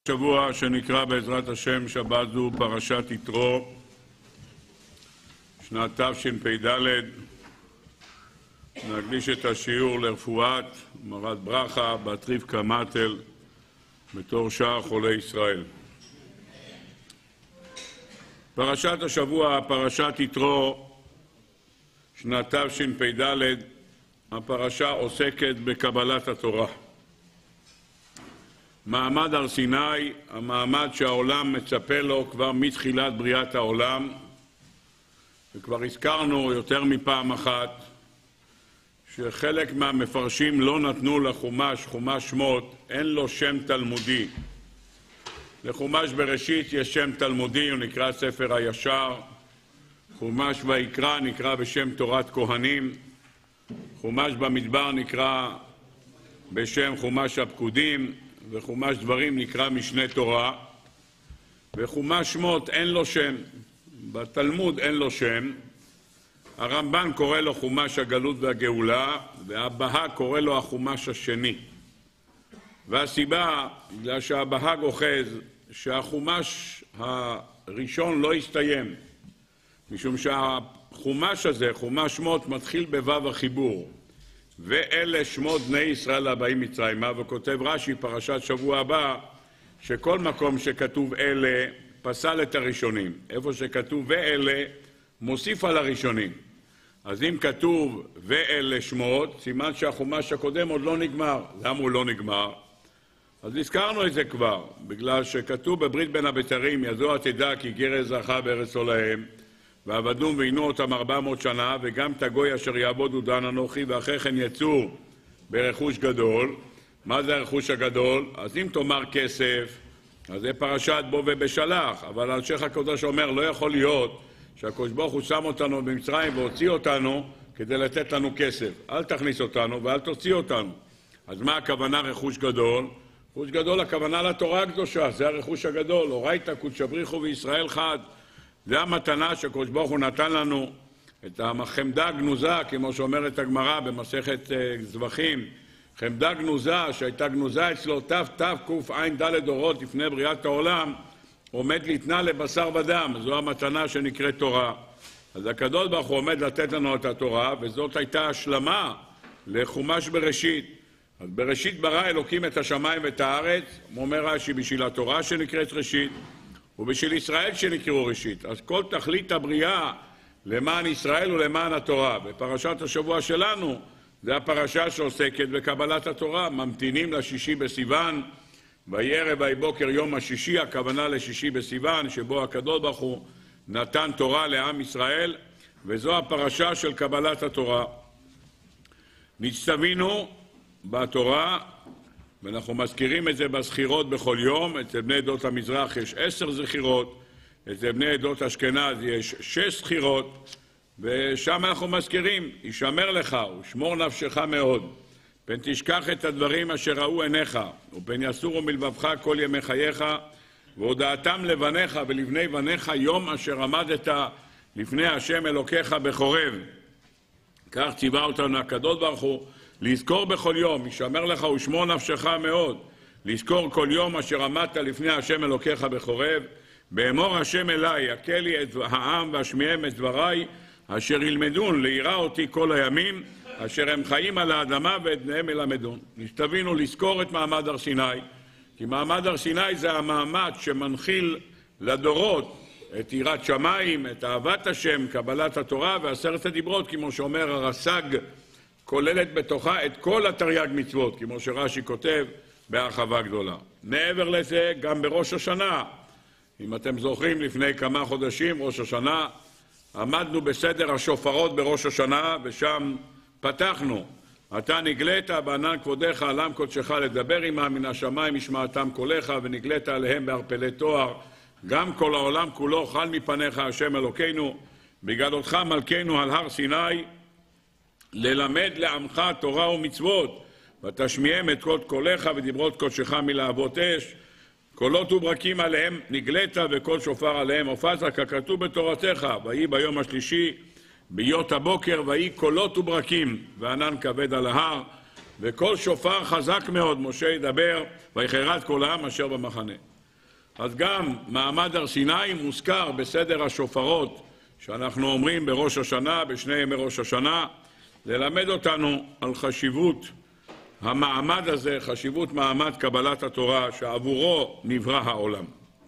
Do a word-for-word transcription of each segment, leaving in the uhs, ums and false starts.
שבוע שנקרא בעזרת השם שבת זו פרשת יתרו, שנת תשפ"ד. נקדיש את השיעור לרפואת מרת ברכה בת רבקה מטל בתור שאר חולי ישראל. פרשת השבוע, פרשת יתרו, שנת תשפ"ד. הפרשה עוסקת בקבלת התורה. מעמד הר סיני, המעמד שהעולם מצפה לו כבר מתחילת בריאת העולם, וכבר הזכרנו יותר מפעם אחת שחלק מהמפרשים לא נתנו לחומש, חומש שמות, אין לו שם תלמודי. לחומש בראשית יש שם תלמודי, הוא נקרא ספר הישר. חומש ויקרא נקרא בשם תורת כהנים. חומש במדבר נקרא בשם חומש הפקודים, וחומש דברים נקרא משנה תורה, וחומש שמות אין לו שם, בתלמוד אין לו שם. הרמב"ן קורא לו חומש הגלות והגאולה, והבהג קורא לו החומש השני. והסיבה, בגלל שהבהג אוחז שהחומש הראשון לא הסתיים, משום שהחומש הזה, חומש שמות, מתחיל בו"ב החיבור. ואלה שמות בני ישראל הבאים מצרימה, וכותב רש"י פרשת שבוע הבא שכל מקום שכתוב אלה פסל את הראשונים, איפה שכתוב ואלה מוסיף על הראשונים. אז אם כתוב ואלה שמות, סימן שהחומש הקודם עוד לא נגמר. למה הוא לא נגמר? אז הזכרנו את זה כבר, בגלל שכתוב בברית בין הבתרים ידוע תדע כי גר זכה בארץ עולהם, ועבדום ועינו אותם ארבע מאות שנה, וגם את הגוי אשר יעבודו דן אנוכי, ואחרי כן יצאו ברכוש גדול. מה זה הרכוש הגדול? אז אם תאמר כסף, אז זה פרשת בו ובשלח, אבל אלשיך הקדוש אומר לא יכול להיות שהקדוש ברוך הוא שם אותנו במצרים והוציא אותנו כדי לתת לנו כסף. אל תכניס אותנו ואל תוציא אותנו. אז מה הכוונה רכוש גדול? רכוש גדול הכוונה לתורה הקדושה, זה הרכוש הגדול. אורייתא קודשא בריחו וישראל חד. זה המתנה שהקדוש ברוך הוא נתן לנו, את החמדה הגנוזה, כמו שאומרת הגמרא במסכת זבחים, חמדה גנוזה שהייתה גנוזה אצלו תף תף קוף עין ד' דורות לפני בריאת העולם, עומד להתנה לבשר ודם. זו המתנה שנקראת תורה. אז הקדוש ברוך הוא עומד לתת לנו את התורה, וזאת הייתה השלמה לחומש בראשית. אז בראשית ברא אלוקים את השמיים ואת הארץ, אומר רש"י, בשביל התורה שנקראת ראשית, ובשביל ישראל שנקראו ראשית. אז כל תכלית הבריאה למען ישראל ולמען התורה. בפרשת השבוע שלנו זה הפרשה שעוסקת בקבלת התורה. ממתינים לשישי בסיוון, ויהי ערב ויהי בוקר יום השישי, הכוונה לשישי בסיוון שבו הקדוש ברוך הוא נתן תורה לעם ישראל, וזו הפרשה של קבלת התורה. נצטווינו בתורה, ואנחנו מזכירים את זה בזכירות בכל יום. אצל בני עדות המזרח יש עשר זכירות, אצל בני עדות אשכנז יש שש זכירות, ושם אנחנו מזכירים, ישמר לך ושמור נפשך מאוד, פן תשכח את הדברים אשר ראו עיניך, ופן יסורו מלבבך כל ימי חייך, והודעתם לבניך ולבני בניך יום אשר עמדת לפני השם אלוקיך בחורב. כך ציווה אותנו הקדוש ברוך הוא, לזכור בכל יום, ישמר לך ושמור נפשך מאוד, לזכור כל יום אשר עמדת לפני השם אלוקיך בחורב, באמור השם אליי, יקל לי את העם והשמיעם את דבריי, אשר ילמדון ליראה אותי כל הימים, אשר הם חיים על האדמה ואת בניהם ילמדון. נשתווינו לזכור את מעמד הר סיני, כי מעמד הר סיני זה המעמד שמנחיל לדורות את יראת שמיים, את אהבת השם, קבלת התורה ועשרת הדיברות, כמו שאומר הרס"ג, כוללת בתוכה את כל התרי"ג מצוות, כמו שרש"י כותב בהרחבה גדולה. מעבר לזה, גם בראש השנה, אם אתם זוכרים, לפני כמה חודשים, ראש השנה, עמדנו בסדר השופרות בראש השנה, ושם פתחנו, אתה נגלית בענן כבודך, עלם קודשך לדבר עמם, מן השמיים ישמעתם קולך, ונגלית עליהם בערפלי תואר, גם כל העולם כולו חל מפניך השם אלוקינו, בגדולתך מלכנו על הר סיני, ללמד לעמך תורה ומצוות, ותשמיעם את קול קולך ודברות קודשך מלהבות אש, קולות וברקים עליהם נגלית וקול שופר עליהם הופעת, ככתוב בתורתך, ויהי ביום השלישי ביות הבוקר, ויהי קולות וברקים וענן כבד על ההר, וקול שופר חזק מאוד, משה ידבר ויחרד כל העם אשר במחנה. אז גם מעמד הר סיני מוזכר בסדר השופרות שאנחנו אומרים בראש השנה, בשני ימי ראש השנה, ללמד אותנו על חשיבות המעמד הזה, חשיבות מעמד קבלת התורה שעבורו נברא העולם.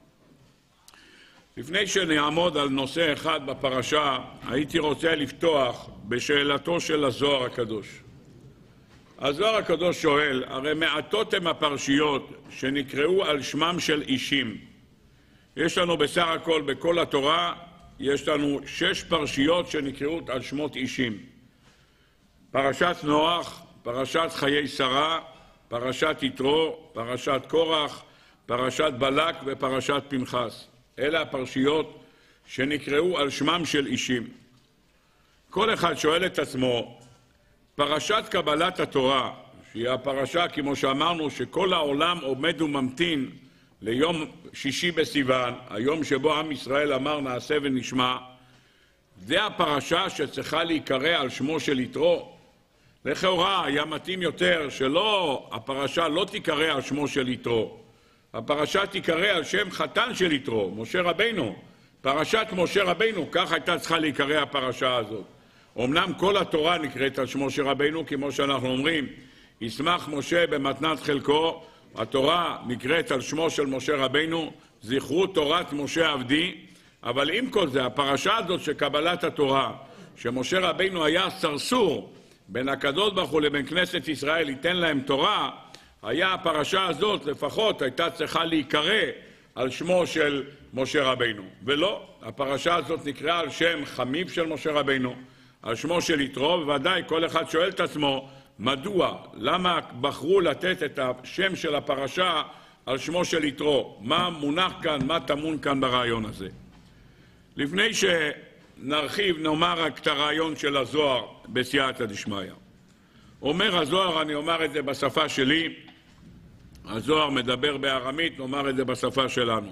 לפני שנעמוד על נושא אחד בפרשה, הייתי רוצה לפתוח בשאלתו של הזוהר הקדוש. הזוהר הקדוש שואל, הרי מעטות הם הפרשיות שנקראו על שמם של אישים. יש לנו בסך הכל בכל התורה, יש לנו שש פרשיות שנקראו על שמות אישים. פרשת נוח, פרשת חיי שרה, פרשת יתרו, פרשת קורח, פרשת בלק ופרשת פנחס. אלה הפרשיות שנקראו על שמם של אישים. כל אחד שואל את עצמו, פרשת קבלת התורה, שהיא הפרשה, כמו שאמרנו, שכל העולם עומד וממתין ליום שישי בסיוון, היום שבו עם ישראל אמר נעשה ונשמע, זה הפרשה שצריכה להיקרא על שמו של יתרו. לכאורה היה מתאים יותר שלא, הפרשה לא תיקרא על שמו של יתרו. הפרשה תיקרא על שם חתן של יתרו, משה רבינו. פרשת משה רבינו, כך הייתה צריכה להיקרא הפרשה הזאת. אמנם כל התורה נקראת על שמו של רבינו, כמו שאנחנו אומרים, ישמח משה במתנת חלקו, התורה נקראת על שמו של משה רבינו, זכרו תורת משה עבדי, אבל עם כל זה, הפרשה הזאת של קבלת התורה, שמשה רבינו היה סרסור בין הקדוש ברוך הוא לבין כנסת ישראל, ייתן להם תורה, היה הפרשה הזאת לפחות הייתה צריכה להיקרא על שמו של משה רבינו. ולא, הפרשה הזאת נקראה על שם חמיו של משה רבינו, על שמו של יתרו, ובוודאי כל אחד שואל את עצמו, מדוע, למה בחרו לתת את השם של הפרשה על שמו של יתרו? מה מונח כאן, מה טמון כאן ברעיון הזה? לפני שנרחיב, נאמר רק את הרעיון של הזוהר בסייעתא דשמיא. אומר הזוהר, אני אומר את זה בשפה שלי, הזוהר מדבר בארמית, נאמר את זה בשפה שלנו.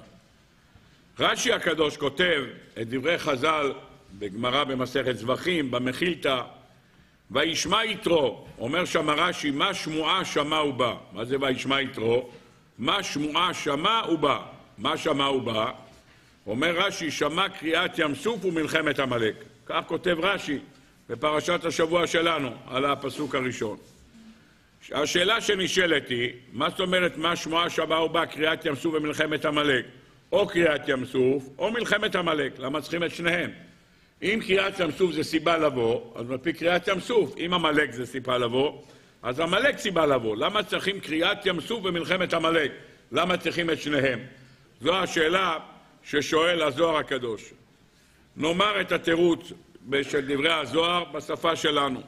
רש"י הקדוש כותב את דברי חז"ל בגמרא במסכת זבחים, במחילתא, וישמע יתרו, אומר שם רש"י, מה שמועה שמע ובא. מה זה וישמע יתרו? מה שמועה שמע ובא. מה שמע ובא? אומר רש"י, שמע קריאת ים סוף ומלחמת עמלק. כך כותב רש"י בפרשת השבוע שלנו, על הפסוק הראשון. השאלה שנשאלת היא, מה זאת אומרת מה שמועה שמע ובא, קריאת ים סוף ומלחמת עמלק? או קריאת ים סוף או מלחמת עמלק. למה צריכים את שניהם? אם קריאת ים סוף זה סיבה לבוא, אז מפי קריאת ים סוף. אם עמלק זה סיבה לבוא, אז עמלק סיבה לבוא. למה צריכים קריאת ים סוף ומלחמת עמלק? למה צריכים את שניהם? זו השאלה ששואל הזוהר הקדוש. נאמר את התירוץ של דברי הזוהר בשפה שלנו.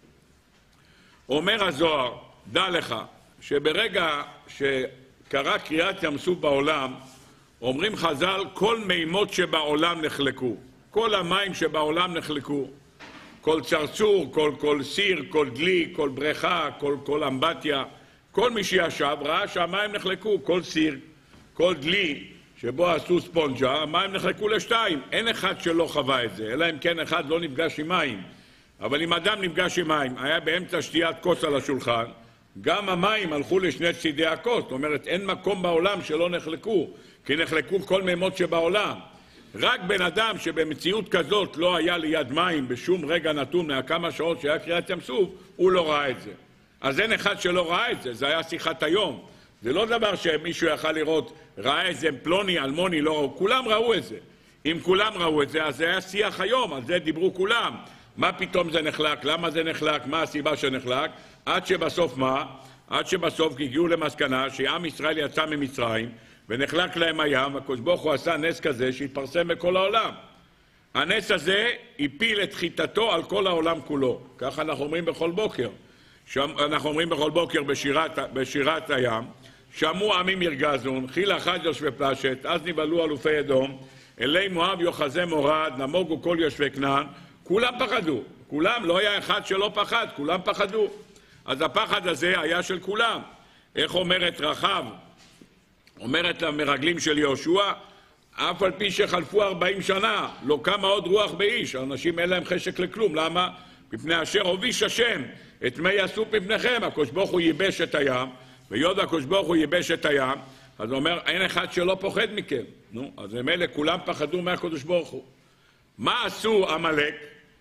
אומר הזוהר, דע לך, שברגע שקרה קריאת ים סוף בעולם, אומרים חז"ל, כל מימות שבעולם נחלקו. כל המים שבעולם נחלקו. כל צרצור, כל, כל סיר, כל דלי, כל בריכה, כל, כל אמבטיה. כל מי שישב ראה שהמים נחלקו. כל סיר, כל דלי שבו עשו ספונג'ה, המים נחלקו לשתיים. אין אחד שלא חווה את זה, אלא אם כן אחד לא נפגש עם מים. אבל אם אדם נפגש עם מים, היה באמצע שתיית כוס על השולחן, גם המים הלכו לשני צידי הכוס. זאת אומרת, אין מקום בעולם שלא נחלקו, כי נחלקו כל מימות שבעולם. רק בן אדם שבמציאות כזאת לא היה ליד מים בשום רגע נתון מהכמה שעות שהיה קריאת ים סוף, הוא לא ראה את זה. אז אין אחד שלא ראה את זה, זה היה שיחת היום. זה לא דבר שמישהו יכל לראות, ראה איזה פלוני, אלמוני, לא ראו, כולם ראו את זה. אם כולם ראו את זה, אז זה היה שיח היום, על זה דיברו כולם. מה פתאום זה נחלק, למה זה נחלק, מה הסיבה שנחלק, עד שבסוף מה? עד שבסוף הגיעו למסקנה שעם ישראל יצא ממצרים, ונחלק להם הים, הקדוש ברוך הוא עשה נס כזה שהתפרסם בכל העולם. הנס הזה הפיל את חיטתו על כל העולם כולו. ככה אנחנו אומרים בכל בוקר. שם, אנחנו אומרים בכל בוקר בשירת, בשירת הים, שמעו עמים ירגזון, חיל אחד יושבי פלשת, אז נבהלו אלופי אדום, אלי מואב יוחזי מורד, נמוגו כל יושבי כנען, כולם פחדו. כולם, לא היה אחד שלא פחד, כולם פחדו. אז הפחד הזה היה של כולם. איך אומרת רחב? אומרת למרגלים של יהושע, אף על פי שחלפו ארבעים שנה, לא קמה עוד רוח באיש. האנשים אין להם חשק לכלום. למה? מפני אשר הוביש השם, את מי יעשו מפניכם. הקדוש ברוך הוא ייבש את הים, ויודע הקדוש ברוך הוא ייבש את הים, אז הוא אומר, אין אחד שלא פוחד מכם. נו, אז הם אלה, כולם פחדו מהקדוש ברוך הוא. מה עשו עמלק?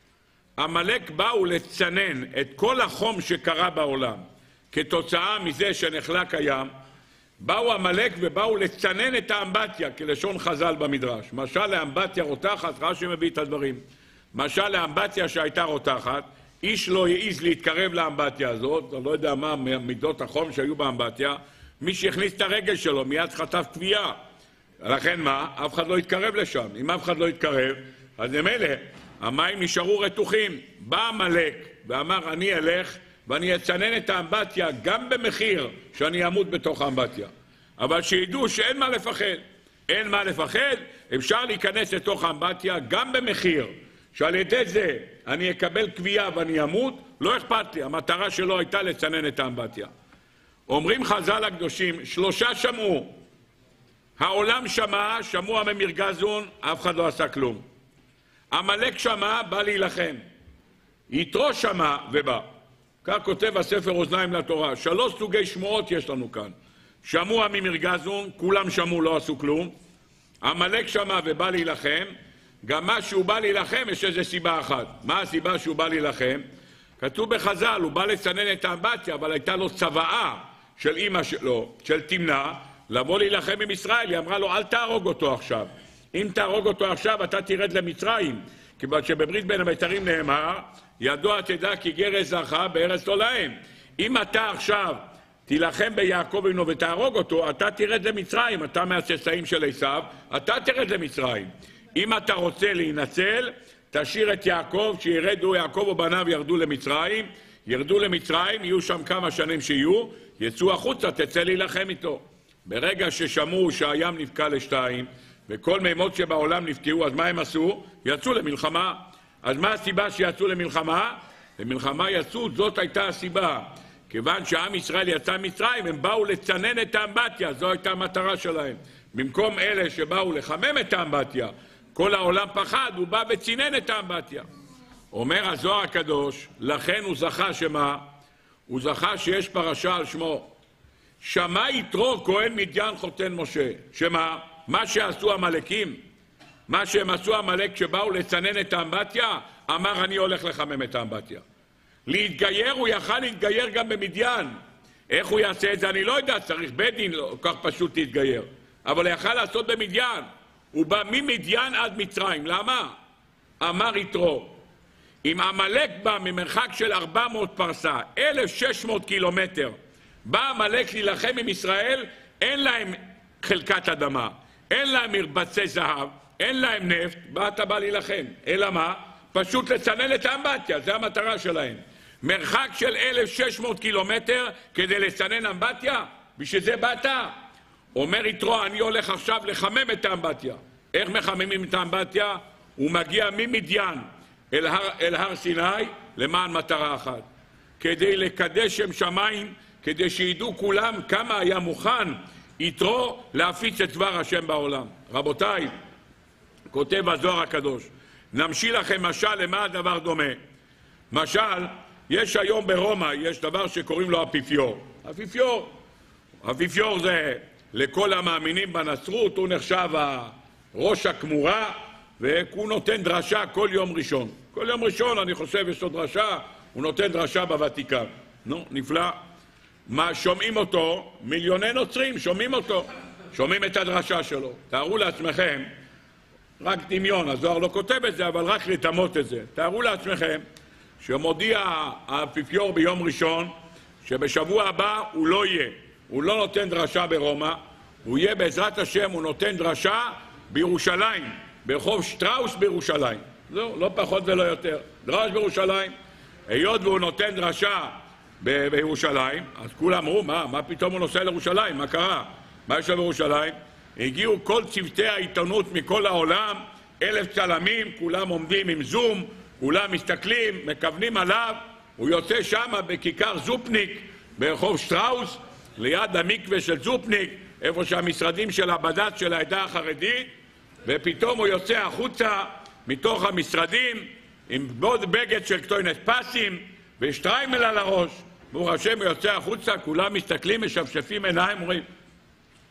עמלק באו לצנן את כל החום שקרה בעולם. כתוצאה מזה שנחלק הים, באו עמלק ובאו לצנן את האמבטיה, כלשון חז"ל במדרש. משל לאמבטיה רותחת, רש"י מביא את הדברים. משל לאמבטיה שהייתה רותחת, איש לא העז להתקרב לאמבטיה הזאת, אני לא יודע מה מידות החום שהיו באמבטיה, מי שהכניס את הרגל שלו מיד חטף תביעה. לכן מה? אף אחד לא יתקרב לשם. אם אף אחד לא יתקרב, אז הם אלה, המים נשארו רתוחים. בא עמלק ואמר, אני אלך ואני אצנן את האמבטיה גם במחיר שאני אמות בתוך האמבטיה. אבל שידעו שאין מה לפחד. אין מה לפחד, אפשר להיכנס לתוך האמבטיה גם במחיר שעל ידי זה אני אקבל קביעה ואני אמות, לא אכפת לי. המטרה שלו הייתה לצנן את האמבטיה. אומרים חז"ל הקדושים, שלושה שמעו. העולם שמע, שמעו הממיר גזון, אף אחד לא עשה כלום. עמלק שמע, בא להילחם. יתרו שמע ובא. כך כותב הספר אוזניים לתורה. שלוש סוגי שמועות יש לנו כאן. שמעו הממיר גזון, כולם שמעו, לא עשו כלום. עמלק שמע ובא להילחם. גם מה שהוא בא להילחם יש איזו סיבה אחת. מה הסיבה שהוא בא להילחם? כתוב בחז"ל, הוא בא לצנן את האמבטיה, אבל הייתה לו צוואה של אמא שלו, של תמנה, לבוא להילחם עם ישראל. היא אמרה לו, אל תהרוג אותו עכשיו. אם תהרוג אותו עכשיו, אתה תרד למצרים. כיוון שבברית בין המיתרים נאמר, ידוע תדע כי גר זרעך בארץ לא להם. אם אתה עכשיו תילחם ביעקב אבינו ותהרוג אותו, אתה תרד למצרים. אתה מהצאצאים של עשיו, אתה תרד למצרים. אם אתה רוצה להינצל, תשאיר את יעקב, שירדו יעקב ובניו ירדו למצרים, ירדו למצרים, יהיו שם כמה שנים שיהיו, יצאו החוצה, תצא להילחם איתו. ברגע ששמעו שהים נפקע לשתיים, וכל מימות שבעולם נפקעו, אז מה הם עשו? יצאו למלחמה. אז מה הסיבה שיצאו למלחמה? למלחמה יצאו, זאת הייתה הסיבה. כיוון שעם ישראל יצא מצרים, הם באו לצנן את האמבטיה, זו הייתה המטרה שלהם. במקום אלה שבאו לחמם את האמבטיה, כל העולם פחד, הוא בא וצינן את האמבטיה. אומר הזוהר הקדוש, לכן הוא זכה שמה? הוא זכה שיש פרשה על שמו. שמע יתרו כהן מדיין חותן משה. שמה? מה שעשו המלאקים, מה שהם עשו המלאק שבאו לצנן את האמבטיה, אמר אני הולך לחמם את האמבטיה. להתגייר, הוא יכל להתגייר גם במדיין. איך הוא יעשה את זה? אני לא יודע, צריך בית דין, לא כך פשוט להתגייר. אבל הוא יכל לעשות במדיין. הוא בא ממדיין עד מצרים. למה? אמר יתרו, אם עמלק בא ממרחק של ארבע מאות פרסה, אלף ושש מאות קילומטר, בא עמלק להילחם עם ישראל, אין להם חלקת אדמה, אין להם מרבצי זהב, אין להם נפט, בא אתה בא להילחם. אלא מה? פשוט לצנן את האמבטיה, זה המטרה שלהם. מרחק של אלף ושש מאות קילומטר כדי לצנן אמבטיה, בשביל זה באת? אומר יתרו, אני הולך עכשיו לחמם את האמבטיה. איך מחממים את האמבטיה? הוא מגיע ממדיין אל הר, אל הר סיני למען מטרה אחת. כדי לקדש שם שמיים, כדי שידעו כולם כמה היה מוכן יתרו להפיץ את דבר השם בעולם. רבותיי, כותב הזוהר הקדוש, נמשיל לכם משל למה הדבר דומה. משל, יש היום ברומא, יש דבר שקוראים לו אפיפיור. אפיפיור. אפיפיור זה לכל המאמינים בנצרות, הוא נחשב ראש הכמורה, והוא נותן דרשה כל יום ראשון. כל יום ראשון, אני חושב, יש לו דרשה, הוא נותן דרשה בוותיקן. נו, נפלא. מה, שומעים אותו, מיליוני נוצרים, שומעים אותו. שומעים את הדרשה שלו. תארו לעצמכם, רק דמיון, הזוהר לא כותב את זה, אבל רק לתמות את זה. תארו לעצמכם, שמודיע האפיפיור ביום ראשון, שבשבוע הבא הוא לא יהיה. הוא לא נותן דרשה ברומא, הוא יהיה בעזרת השם, הוא נותן דרשה בירושלים, ברחוב שטראוס בירושלים. זהו, לא פחות ולא יותר. דרש בירושלים. היות והוא נותן דרשה ב- בירושלים, אז כולם אמרו, מה, מה פתאום הוא נוסע לירושלים? מה קרה? מה יש לו בירושלים? הגיעו כל צוותי העיתונות מכל העולם, אלף צלמים, כולם עומדים עם זום, כולם מסתכלים, מכוונים עליו, הוא יוצא שם בכיכר זופניק, ברחוב שטראוס, ליד המקווה של זופניק, איפה שהמשרדים של הבד"ץ של העדה החרדית, ופתאום הוא יוצא החוצה מתוך המשרדים, עם בוד בגד של קטוינת פסים, ושטריימל על הראש. ברוך השם הוא יוצא החוצה, כולם מסתכלים, משפשפים עיניים, אומרים,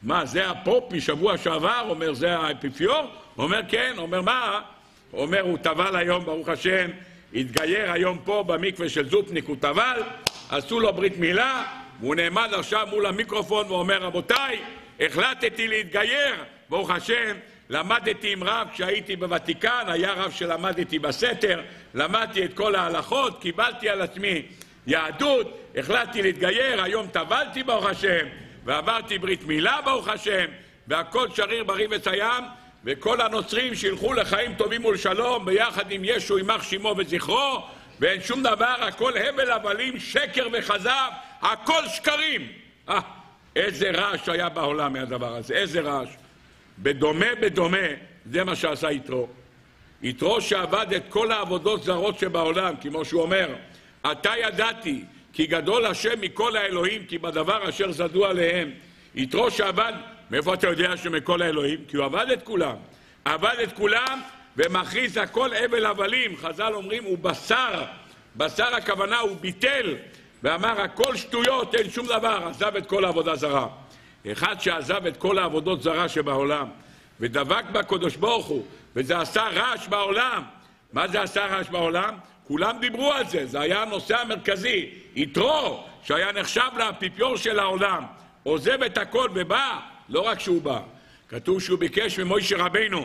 מה, זה הפופ משבוע שעבר? אומר, זה האפיפיור? אומר, כן. אומר, מה? אומר, הוא טבל היום, ברוך השם, התגייר היום פה במקווה של זופניק, הוא טבל, עשו לו ברית מילה, והוא נעמד עכשיו מול המיקרופון ואומר, רבותיי, החלטתי להתגייר, ברוך השם, למדתי עם רב כשהייתי בוותיקן, היה רב שלמדתי בסתר, למדתי את כל ההלכות, קיבלתי על עצמי יהדות, החלטתי להתגייר, היום טבלתי ברוך השם, ועברתי ברית מילה ברוך השם, והכל שריר בריא וסיים, וכל הנוצרים שילכו לחיים טובים ולשלום, ביחד עם ישו, יימח שמו וזכרו, ואין שום דבר, הכל הבל הבלים, שקר וכזב, הכל שקרים. אה, איזה רעש היה בעולם מהדבר הזה, איזה רעש. בדומה בדומה, זה מה שעשה יתרו. יתרו שעבד את כל העבודות זרות שבעולם, כמו שהוא אומר, אתה ידעתי, כי גדול השם מכל האלוהים, כי בדבר אשר זדו עליהם. יתרו שעבד, מאיפה אתה יודע שמכל האלוהים? כי הוא עבד את כולם. עבד את כולם ומכריז הכל הבל הבלים. חז"ל אומרים, הוא בשר. בשר הכוונה, הוא ביטל. ואמר, הכל שטויות, אין שום דבר. עזב את כל העבודה זרה. אחד שעזב את כל העבודות זרה שבעולם, ודבק בקדוש ברוך הוא, וזה עשה רעש בעולם. מה זה עשה רעש בעולם? כולם דיברו על זה, זה היה הנושא המרכזי. יתרו, שהיה נחשב לאפיפיור של העולם, עוזב את הכל ובא, לא רק שהוא בא. כתוב שהוא ביקש ממוישה רבינו,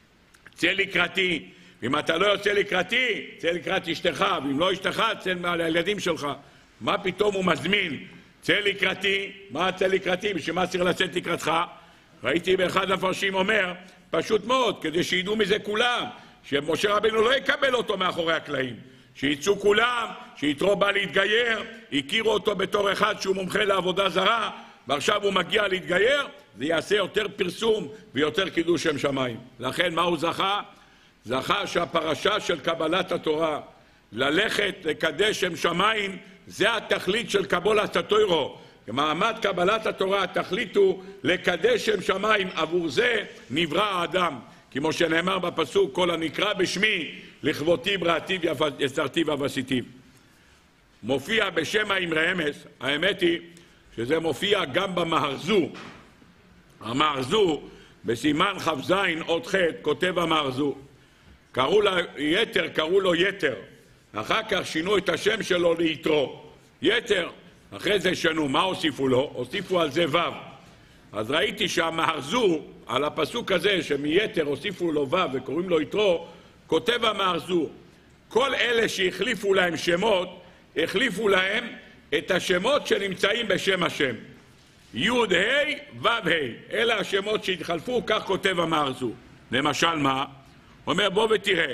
צא לקראתי, ואם אתה לא יוצא לקראתי, צא לקראת אשתך, ואם לא אשתך, צא מעל הילדים שלך. מה פתאום הוא מזמין? צא לקראתי, מה צא לקראתי? בשביל מה צריך לצאת לקראתך? ראיתי באחד הפרשים אומר, פשוט מאוד, כדי שידעו מזה כולם, שמשה רבינו לא יקבל אותו מאחורי הקלעים, שיצאו כולם, שיתרו בא להתגייר, הכירו אותו בתור אחד שהוא מומחה לעבודה זרה, ועכשיו הוא מגיע להתגייר, זה יעשה יותר פרסום ויותר קידוש שם שמיים. לכן מה הוא זכה? זכה שהפרשה של קבלת התורה, ללכת לקדש שם שמיים, זה התכלית של קבלת התורה. במעמד קבלת התורה התכלית הוא לקדש שם שמיים, עבור זה נברא האדם. כמו שנאמר בפסוק, כל הנקרא בשמי, לכבותי בראתי ויצרתי ועשיתי. מופיע בשם האמרי אמס, האמת היא שזה מופיע גם במהרזו. המהרזו, בסימן כ"ז אות ח' כותב המהרזו. קראו לו יתר, קראו לו יתר. אחר כך שינו את השם שלו ליתרו. יתר. אחרי זה שנו, מה הוסיפו לו? הוסיפו על זה ו'. אז ראיתי שהמהרזו, על הפסוק הזה שמייתר הוסיפו לו ו' וקוראים לו יתרו, כותב המהרזו, כל אלה שהחליפו להם שמות, החליפו להם את השמות שנמצאים בשם השם. י' ה' ו' ה', אלה השמות שהתחלפו, כך כותב המהרזו. למשל מה? הוא אומר בוא ותראה,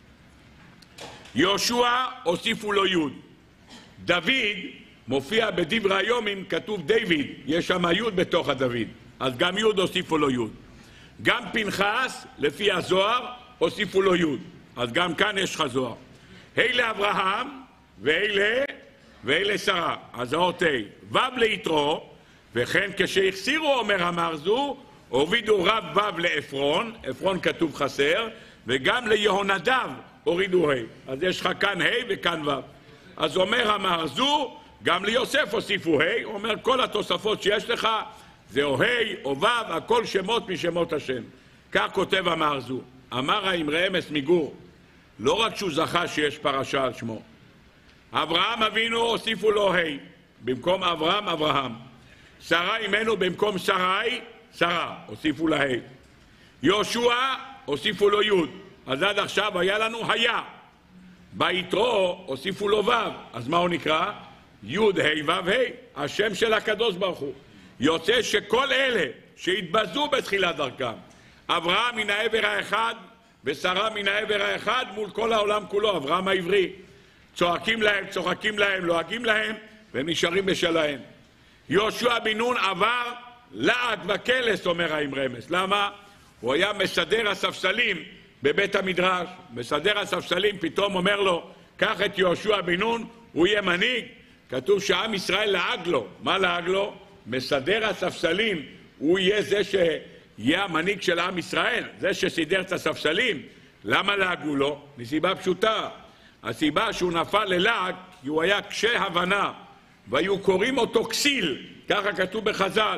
יהושע הוסיפו לו י', דוד מופיע בדברי היומים, כתוב דיוויד, יש שם י' בתוך הדוד, אז גם י' הוסיפו לו י'. גם פנחס, לפי הזוהר, הוסיפו לו י', אז גם כאן יש לך זוהר. ה' לאברהם, וה' וה' לשרה, אז האות ה', ו' ליתרו, וכן כשהחסירו, אומר המהרזו, הורידו רב ו' לעפרון, עפרון כתוב חסר, וגם ליהונדב הורידו ה', אז יש לך כאן ה' וכאן ו'. אז אומר המהרזו, גם ליוסף הוסיפו ה', הוא אומר כל התוספות שיש לך זה או ה' או ו', הכל שמות משמות השם. כך כותב המהרזו. אמר האמרי אמס מגור, לא רק שהוא זכה שיש פרשה על שמו, אברהם אבינו הוסיפו לו ה', במקום אברהם אברהם. שרה אימנו במקום שרי שרה, הוסיפו לה ה'. יהושע הוסיפו לו י', אז עד עכשיו היה לנו היה. ביתרו הוסיפו לו ו', אז מה הוא נקרא? י' ה' ו' ה', השם של הקדוש ברוך הוא. יוצא שכל אלה שהתבזו בתחילת דרכם, אברהם מן העבר האחד ושרה מן העבר האחד מול כל העולם כולו, אברהם העברי, צועקים להם, צוחקים להם, לועגים להם, והם נשארים בשלהם. יהושע בן נון עבר לעג וקלס, אומר האמרי אמס. למה? הוא היה מסדר הספסלים בבית המדרש. מסדר הספסלים פתאום אומר לו, קח את יהושע בן נון, הוא יהיה מנהיג. כתוב שעם ישראל לעג לו. מה לעג לו? מסדר הספסלים, הוא יהיה זה שיהיה המנהיג של עם ישראל, זה שסידר את הספסלים. למה לעגו לו? מסיבה פשוטה. הסיבה שהוא נפל ללעג, כי הוא היה קשה הבנה, והיו קוראים אותו כסיל, ככה כתוב בחז"ל.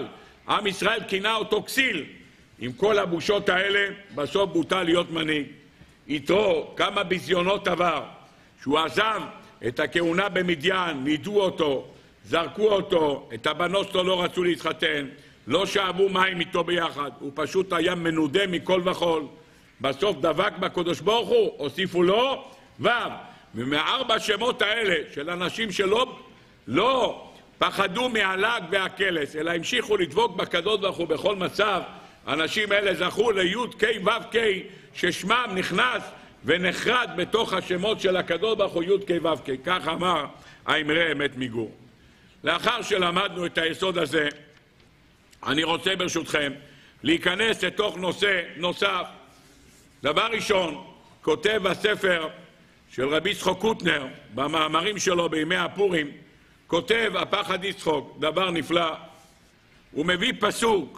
עם ישראל כינה אותו כסיל. עם כל הבושות האלה, בסוף בוטה להיות מנהיג. יתרו, כמה ביזיונות עבר, שהוא עזב את הכהונה במדיין, נידו אותו, זרקו אותו, את הבנות שלו לא רצו להתחתן, לא שאבו מים איתו ביחד, הוא פשוט היה מנודה מכל וכל. בסוף דבק בקדוש ברוך הוא, הוסיפו לו ו'. ומארבע שמות האלה של אנשים שלא לא פחדו מהלעג והקלס, אלא המשיכו לדבוק בקדוש ברוך הוא בכל מצב, אנשים אלה זכו ליוד קי וו קי, ששמם נכנס ונחרד בתוך השמות של הקדוש ברוך הוא יוד קי וו קי. כך אמר האמרי אמת מגור. לאחר שלמדנו את היסוד הזה, אני רוצה ברשותכם להיכנס לתוך נושא נוסף. דבר ראשון, כותב הספר של רבי יצחק קוטנר, במאמרים שלו בימי הפורים, כותב הפחד יצחק, דבר נפלא. הוא מביא פסוק,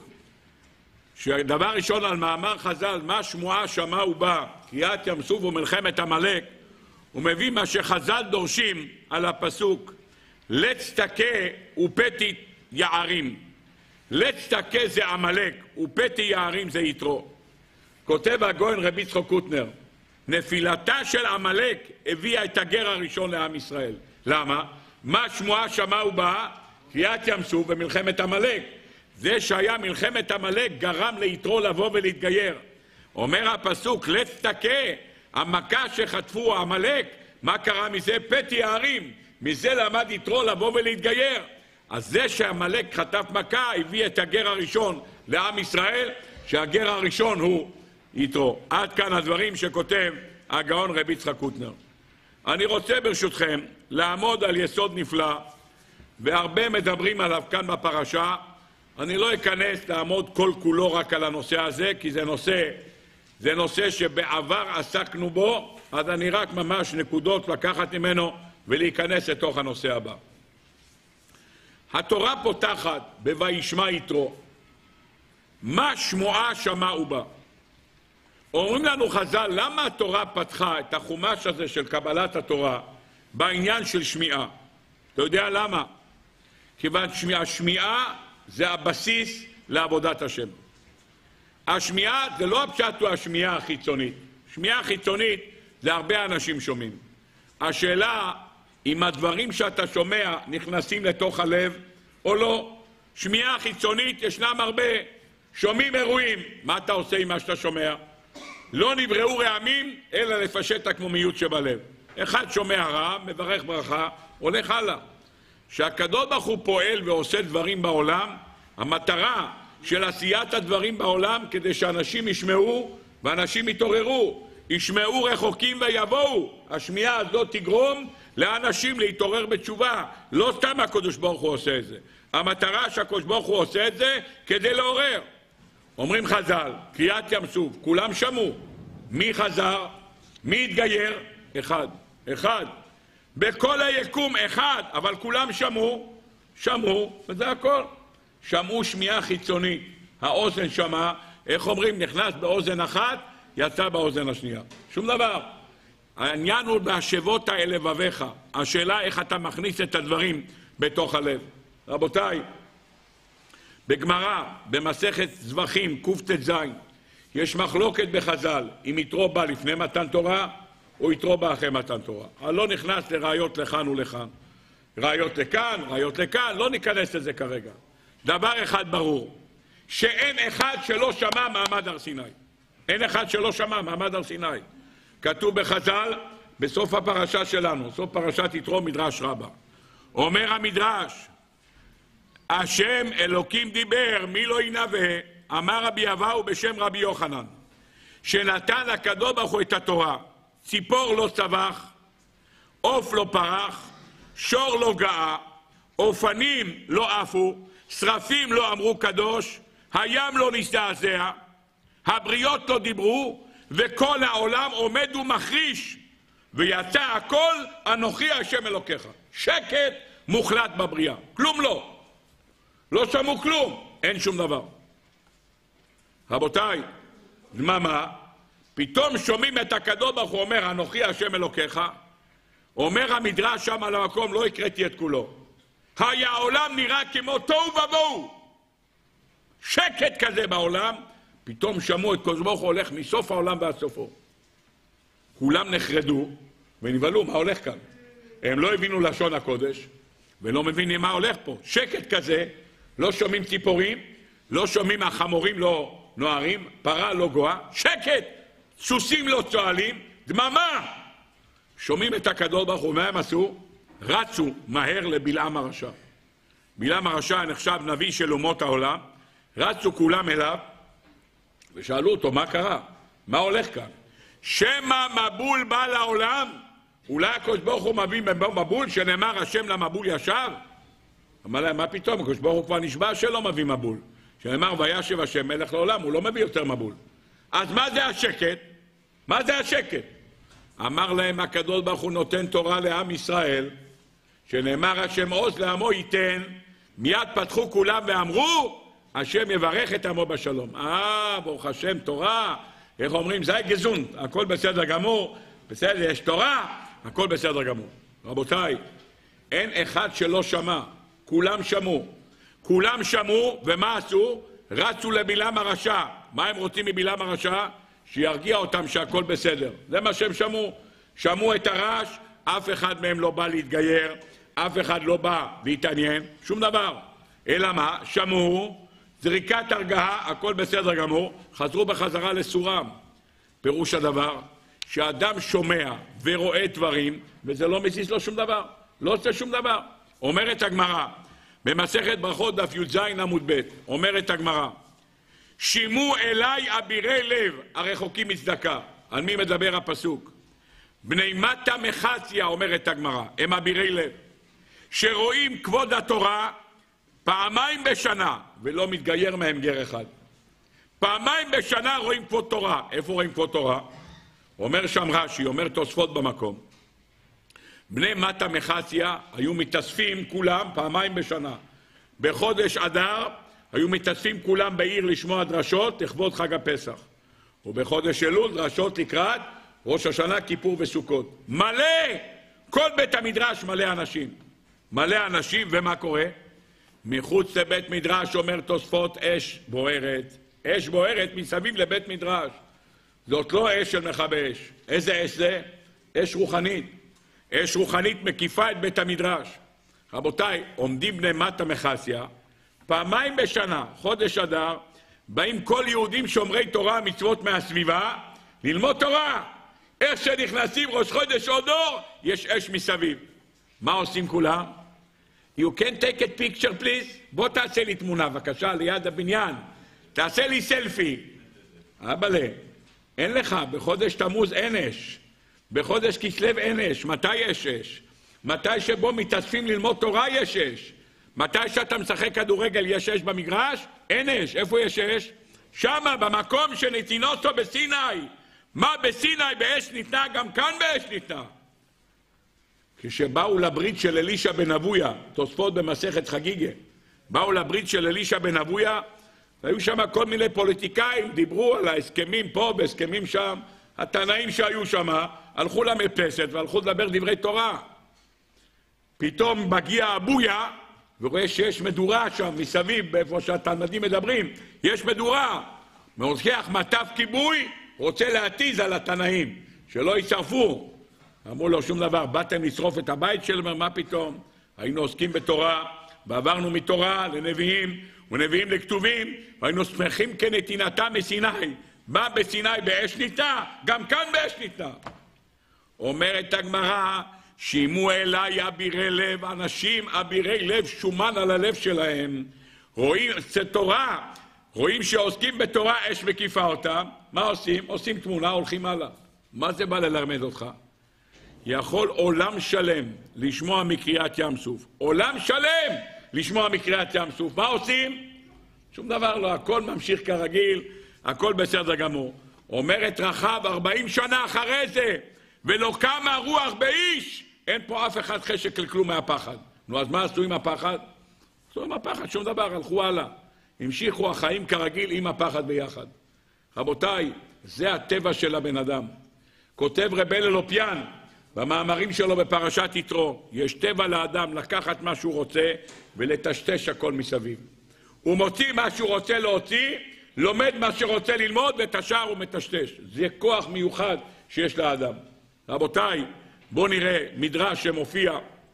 שדבר ראשון על מאמר חז"ל, מה שמועה שמע ובא, קריעת ים סוף ומלחמת עמלק, הוא מביא מה שחז"ל דורשים על הפסוק, לץ תכה ופתי יערים. לץ תכה זה עמלק, ופתי יערים זה יתרו. כותב הגאון רבי יצחק קוטנר, נפילתה של עמלק הביאה את הגר הראשון לעם ישראל. למה? מה שמועה שמע ובא, קריעת ים סוף ומלחמת עמלק. זה שהיה מלחמת עמלק גרם ליתרו לבוא ולהתגייר. אומר הפסוק, לץ תכה, המכה שחטפו עמלק, מה קרה מזה? פתי יערים. מזה למד יתרו לבוא ולהתגייר. אז זה שעמלק חטף מכה הביא את הגר הראשון לעם ישראל, שהגר הראשון הוא יתרו. עד כאן הדברים שכותב הגאון רבי יצחק קוטנר. אני רוצה ברשותכם לעמוד על יסוד נפלא, והרבה מדברים עליו כאן בפרשה. אני לא אכנס לעמוד כל כולו רק על הנושא הזה, כי זה נושא, זה נושא שבעבר עסקנו בו, אז אני רק ממש נקודות לקחת ממנו ולהיכנס לתוך הנושא הבא. התורה פותחת בוישמע יתרו. מה שמועה שמע ובא. אומרים לנו חז"ל, למה התורה פתחה את החומש הזה של קבלת התורה בעניין של שמיעה? אתה יודע למה? כיוון שהשמיעה זה הבסיס לעבודת השם. השמיעה זה לא הפשט הוא השמיעה החיצונית. שמיעה חיצונית זה הרבה אנשים שומעים. השאלה אם הדברים שאתה שומע נכנסים לתוך הלב או לא. שמיעה חיצונית ישנם הרבה. שומעים אירועים, מה אתה עושה עם מה שאתה שומע? לא נבראו רעמים אלא לפשט הקמומיות שבלב. אחד שומע רע, מברך ברכה, הולך הלאה. שהקדוש ברוך הוא פועל ועושה דברים בעולם, המטרה של עשיית הדברים בעולם כדי שאנשים ישמעו ואנשים יתעוררו. ישמעו רחוקים ויבואו. השמיעה הזאת תגרום לאנשים להתעורר בתשובה. לא סתם הקדוש ברוך הוא עושה את זה. המטרה שהקדוש ברוך הוא עושה את זה כדי לעורר. אומרים חז"ל, קריעת ים סוף, כולם שמעו. מי חזר? מי התגייר? אחד. אחד. בכל היקום אחד, אבל כולם שמעו. שמעו, וזה הכל. שמעו שמיעה חיצונית. האוזן שמע, איך אומרים, נכנס באוזן אחת, יצא באוזן השנייה. שום דבר. העניין הוא בהשבות האל לבביך. השאלה איך אתה מכניס את הדברים בתוך הלב. רבותיי, בגמרא, במסכת זבחים, קט"ז, יש מחלוקת בחז"ל, אם יתרו בא לפני מתן תורה, או יתרו בא אחרי מתן תורה. אני לא נכנס לראיות לכאן ולכאן. ראיות לכאן, ראיות לכאן, לא ניכנס לזה כרגע. דבר אחד ברור, שאין אחד שלא שמע מעמד הר סיני. אין אחד שלא שמע מעמד הר סיני. כתוב בחז"ל, בסוף הפרשה שלנו, סוף פרשת יתרו, מדרש רבה. אומר המדרש, השם אלוקים דיבר, מי לא ינבא, אמר רבי אבאו בשם רבי יוחנן, שנתן הקדוש ברוך הוא את התורה, ציפור לא צבח, עוף לא פרח, שור לא גאה, אופנים לא עפו, שרפים לא אמרו קדוש, הים לא נזדעזע, הבריות לא דיברו, וכל העולם עומד ומחריש, ויצא הכל אנוכי השם אלוקיך. שקט מוחלט בבריאה, כלום לא. לא שמעו כלום, אין שום דבר. רבותיי, דממה, פתאום שומעים את הקדוש ברוך הוא אומר, אנוכי השם אלוקיך, אומר המדרש שם על המקום, לא הקראתי את כולו. היה העולם נראה כמו תוהו ובוהו. שקט כזה בעולם, פתאום שמעו את קדוש ברוך הוא הולך מסוף העולם ועד סופו. כולם נחרדו ונבהלו, מה הולך כאן? הם לא הבינו לשון הקודש, ולא מבינים מה הולך פה. שקט כזה, לא שומעים ציפורים, לא שומעים החמורים לא נוערים, פרה לא גואה, שקט, סוסים לא צועלים, דממה. שומעים את הקדוש ברוך הוא, מה הם עשו? רצו מהר לבלעם הרשע. בלעם הרשע נחשב נביא של אומות העולם, רצו כולם אליו, ושאלו אותו, מה קרה? מה הולך כאן? שמא מבול בא לעולם? אולי הקדוש ברוך הוא מביא מבול שנאמר השם למבול ישב? אמר להם, מה פתאום? הקדוש ברוך הוא כבר נשבע שלא מביא מבול. שנאמר וישב השם מלך לעולם, הוא לא מביא יותר מבול. אז מה זה השקט? מה זה השקט? אמר להם הקדוש ברוך הוא נותן תורה לעם ישראל, שנאמר השם עוז לעמו ייתן, מיד פתחו כולם ואמרו, השם יברך את עמו בשלום. אה, ברוך השם, תורה, איך אומרים, זה גזונט, הכל בסדר גמור, בסדר, יש תורה, הכל בסדר גמור. רבותיי, אין אחד שלא שמע, כולם שמעו. כולם שמעו, ומה עשו? רצו לבלעם הרשע. מה הם רוצים מבלעם הרשע? שירגיע אותם שהכל בסדר. זה מה שהם שמעו. שמעו את הרעש, אף אחד מהם לא בא להתגייר, אף אחד לא בא להתעניין, שום דבר. אלא מה? שמעו, זריקת הרגעה, הכל בסדר גמור, חזרו בחזרה לסורם. פירוש הדבר, שאדם שומע ורואה דברים, וזה לא מזיז לו שום דבר, לא עושה שום דבר. אומרת הגמרא, במסכת ברכות דף י"ז עמוד ב', אומרת הגמרא, שימו אליי אבירי לב הרחוקים מצדקה. על מי מדבר הפסוק? בני מטה מחציה, אומרת הגמרא, הם אבירי לב, שרואים כבוד התורה פעמיים בשנה, ולא מתגייר מהם גר אחד. פעמיים בשנה רואים כבוד תורה. איפה רואים כבוד תורה? אומר שם רש"י, אומר תוספות במקום. בני מטה מחציה היו מתאספים כולם פעמיים בשנה. בחודש אדר היו מתאספים כולם בעיר לשמוע דרשות לכבוד חג הפסח. ובחודש אלול דרשות לקראת ראש השנה, כיפור וסוכות. מלא, כל בית המדרש מלא אנשים. מלא אנשים, ומה קורה? מחוץ לבית מדרש, אומר תוספות, אש בוערת. אש בוערת מסביב לבית מדרש. זאת לא אש של מכבי אש. איזה אש זה? אש רוחנית. אש רוחנית מקיפה את בית המדרש. רבותיי, עומדים בני מטה מחציה, פעמיים בשנה, חודש אדר, באים כל יהודים שומרי תורה מצוות מהסביבה, ללמוד תורה. איך שנכנסים ראש חודש עוד אור, יש אש מסביב. מה עושים כולם? You can take a picture please? בוא תעשה לי תמונה, בבקשה, ליד הבניין. תעשה לי סלפי. אבאלה, אין לך, בחודש תמוז אין אש. בחודש כסלו אין אש. מתי יש אש? מתי שבו מתאספים ללמוד תורה יש אש. מתי שאתה משחק כדורגל יש אש במגרש? אין אש. איפה יש אש? שמה, במקום שנתינותו בסיני. מה בסיני באש ניתנה? גם כאן באש ניתנה. כשבאו לברית של אלישע בן אבויה, תוספות במסכת חגיגה, באו לברית של אלישע בן אבויה, והיו שם כל מיני פוליטיקאים, דיברו על ההסכמים פה, בהסכמים שם, התנאים שהיו שם, הלכו למרפסת והלכו לדבר דברי תורה. פתאום מגיע אבויה, ורואה שיש מדורה שם, מסביב, באיפה שהתלמידים מדברים, יש מדורה. מלוקח מטף כיבוי, רוצה להתיז על התנאים, שלא ישרפו. אמרו לו שום דבר, באתם לשרוף את הבית שלהם, מה פתאום? היינו עוסקים בתורה, ועברנו מתורה לנביאים, ונביאים לכתובים, והיינו שמחים כנתינתה מסיני. מה בסיני באש ניתנה? גם כאן באש ניתנה. אומרת הגמרא, שימו אליי אבירי לב, אנשים אבירי לב, שומן על הלב שלהם. רואים, זה תורה, רואים שעוסקים בתורה, אש מקיפה אותם. מה עושים? עושים תמונה, הולכים הלאה. מה זה בא ללמד אותך? יכול עולם שלם לשמוע מקריאת ים סוף. עולם שלם לשמוע מקריאת ים סוף. מה עושים? שום דבר לא, הכל ממשיך כרגיל, הכל בסדר גמור. אומרת רחב, ארבעים שנה אחרי זה, ולא קמה רוח באיש, אין פה אף אחד חשק לכלום מהפחד. נו, אז מה עשו עם הפחד? עשו עם הפחד, שום דבר, הלכו הלאה. המשיכו החיים כרגיל עם הפחד ביחד. רבותיי, זה הטבע של הבן אדם. כותב רב אלופיאן, במאמרים שלו בפרשת יתרו, יש טבע לאדם לקחת מה שהוא רוצה ולטשטש הכל מסביב. הוא מוציא מה שהוא רוצה להוציא, לומד מה שרוצה ללמוד, ואת השאר הוא מטשטש. זה כוח מיוחד שיש לאדם. רבותיי, בואו נראה מדרש שמופיע,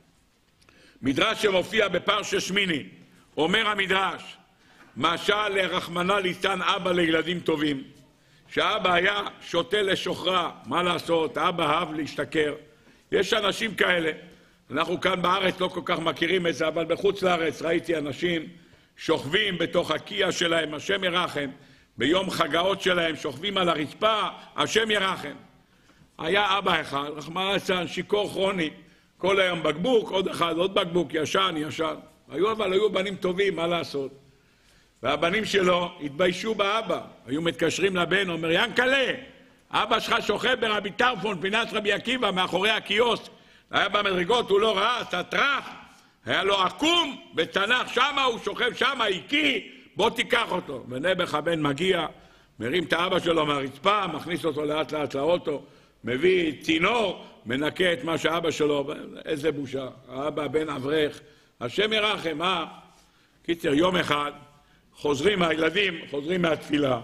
מדרש שמופיע בפרשת שמיני. אומר המדרש, משל לרחמנא ליצלן אבא לילדים טובים, שאבא היה שותה לשוכרה, מה לעשות, אבא אהב להשתכר. יש אנשים כאלה, אנחנו כאן בארץ לא כל כך מכירים את זה, אבל בחוץ לארץ ראיתי אנשים שוכבים בתוך הקיע שלהם, השם ירחם, ביום חגאות שלהם שוכבים על הרצפה, השם ירחם. היה אבא אחד, רחמנא ליצלן, שיכור כרוני, כל היום בקבוק, עוד אחד, עוד בקבוק, ישן, ישן. היו אבל היו בנים טובים, מה לעשות? והבנים שלו התביישו באבא, היו מתקשרים לבן, אומר, ינקלה, אבא שלך שוכב ברבי טרפון, פינת רבי עקיבא, מאחורי הקיוסק, היה במדרגות, הוא לא ראה, תטרח, היה לו עקום וצנח שמה, הוא שוכב שמה, הקיא, בוא תיקח אותו. ונעבך הבן מגיע, מרים את האבא שלו מהרצפה, מכניס אותו לאט לאט לאוטו, מביא צינור, מנקה את מה שאבא שלו, איזה בושה, האבא בן אברך, השם ירחם, מה? קיצר, יום אחד, חוזרים הילדים, חוזרים מהתפילה,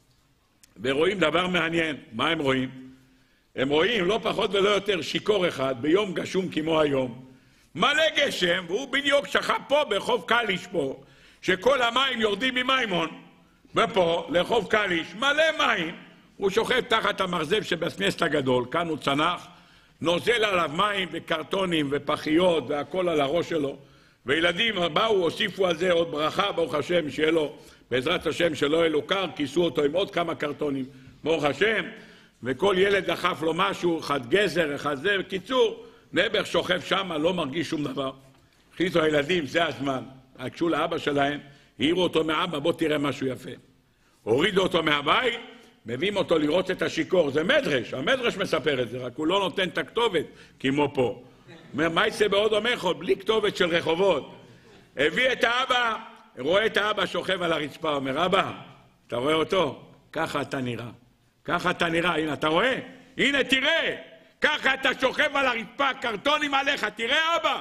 ורואים דבר מעניין. מה הם רואים? הם רואים לא פחות ולא יותר שיקור אחד, ביום גשום כמו היום, מלא גשם, והוא בדיוק שכב פה ברחוב קליש פה, שכל המים יורדים ממימון, ופה לרחוב קליש, מלא מים, הוא שוכב תחת המרזב שבסנסת הגדול, כאן הוא צנח, נוזל עליו מים וקרטונים ופחיות והכל על הראש שלו, וילדים באו, הוסיפו על זה עוד ברכה, ברוך השם, שיהיה לו, בעזרת השם, שלא יהיה לו קר, כיסו אותו עם עוד כמה קרטונים, ברוך השם, וכל ילד דחף לו משהו, אחד גזר, אחד זה, בקיצור, נעבך שוכב שם, לא מרגיש שום דבר. החליטו הילדים, זה הזמן, הקשו לאבא שלהם, העירו אותו מאבא, בוא תראה משהו יפה. הורידו אותו מהבית, מביאים אותו לראות את השיקור, זה מדרש, המדרש מספר את זה, רק הוא לא נותן את הכתובת, כמו פה. אומר, מה יצא בעוד המחוד? בלי כתובת של רחובות. הביא את האבא, רואה את האבא שוכב על הרצפה, אומר, אבא, אתה רואה אותו? ככה אתה נראה. ככה אתה נראה, הנה, אתה רואה? הנה, תראה! ככה אתה שוכב על הרצפה, קרטונים עליך, תראה אבא!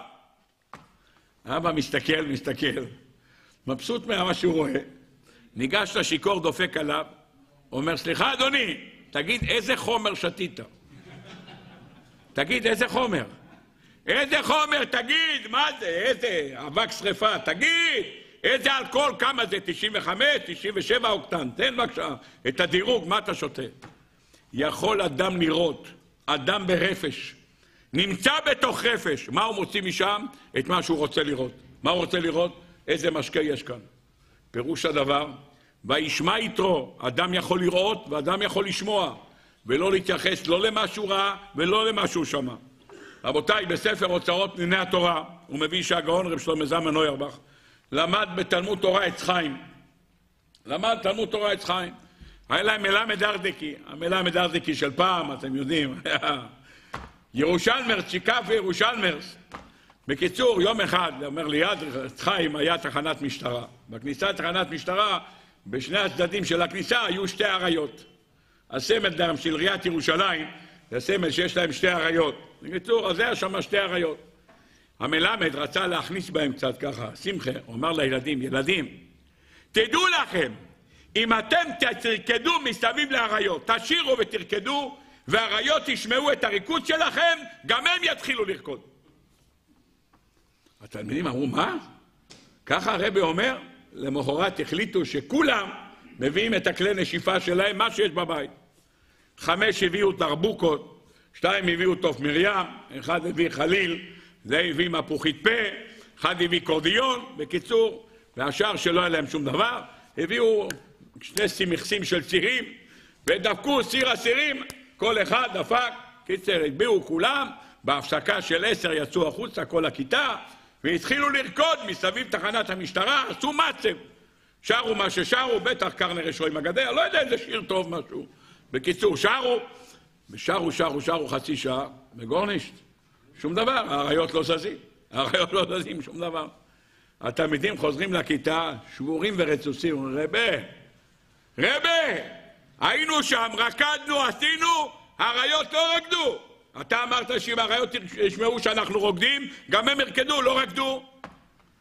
האבא מסתכל, מסתכל, מבסוט ממה שהוא רואה, ניגש לשיקור, דופק עליו, אומר, סליחה אדוני, תגיד איזה חומר שתית? תגיד איזה חומר? איזה חומר, תגיד, מה זה, איזה אבק שריפה, תגיד, איזה אלכוהול, כמה זה, תשעים וחמש, תשעים ושבע אוקטן, תן בבקשה את הדירוג, מה אתה שותה? יכול אדם לראות, אדם ברפש, נמצא בתוך רפש, מה הוא מוציא משם? את מה שהוא רוצה לראות. מה הוא רוצה לראות? איזה משקה יש כאן. פירוש הדבר, וישמע יתרו, אדם יכול לראות ואדם יכול לשמוע, ולא להתייחס לא למה שהוא ראה ולא למה שהוא שמע. רבותיי, בספר אוצרות פניני התורה, הוא מביא שהגאון רב שלמה זלמן אוירבך, למד בתלמוד תורה עץ חיים. למד תלמוד תורה עץ חיים. היה להם מלמד ארדקי, המלמד ארדקי של פעם, אתם יודעים, ירושלמרס, שיקף וירושלמרס. בקיצור, יום אחד, אומר ליד עץ חיים, היה תחנת משטרה. בכניסה לתחנת משטרה, בשני הצדדים של הכניסה היו שתי עריות. הסמל דם של עיריית ירושלים, זה סמל שיש להם שתי עריות. בקיצור, אז היה שם שתי עריות. המלמד רצה להכניס בהם קצת ככה, שמחה, הוא אמר לילדים, ילדים, תדעו לכם, אם אתם תרקדו מסביב לעריות, תשירו ותרקדו, והעריות ישמעו את הריקוד שלכם, גם הם יתחילו לרקוד. התלמידים אמרו, מה? ככה הרבי אומר, למחרת החליטו שכולם מביאים את הכלי נשיפה שלהם, מה שיש בבית. חמש הביאו תרבוקות, שתיים הביאו תוף מרים, אחד הביא חליל, זה הביא מפוחית פה, אחד הביא קורדיון, בקיצור, והשאר שלא היה להם שום דבר, הביאו שני סימכסים של צירים, ודפקו סיר הסירים, כל אחד דפק, קיצר, הגביאו כולם, בהפסקה של עשר יצאו החוצה כל הכיתה, והתחילו לרקוד מסביב תחנת המשטרה, עשו מצב. שרו מה ששרו, בטח קרנר יש רואים הגדר, לא יודע איזה שיר טוב משהו. בקיצור, שרו, ושרו, שרו, שרו חצי שעה, בגורנישט, שום דבר, האריות לא זזים, האריות לא זזים, שום דבר. התלמידים חוזרים לכיתה, שבורים ורצוצים, רבה, רבה, היינו שם, רקדנו, עשינו, האריות לא רקדו. אתה אמרת שאם האריות ישמעו שאנחנו רוקדים, גם הם ירקדו, לא רקדו.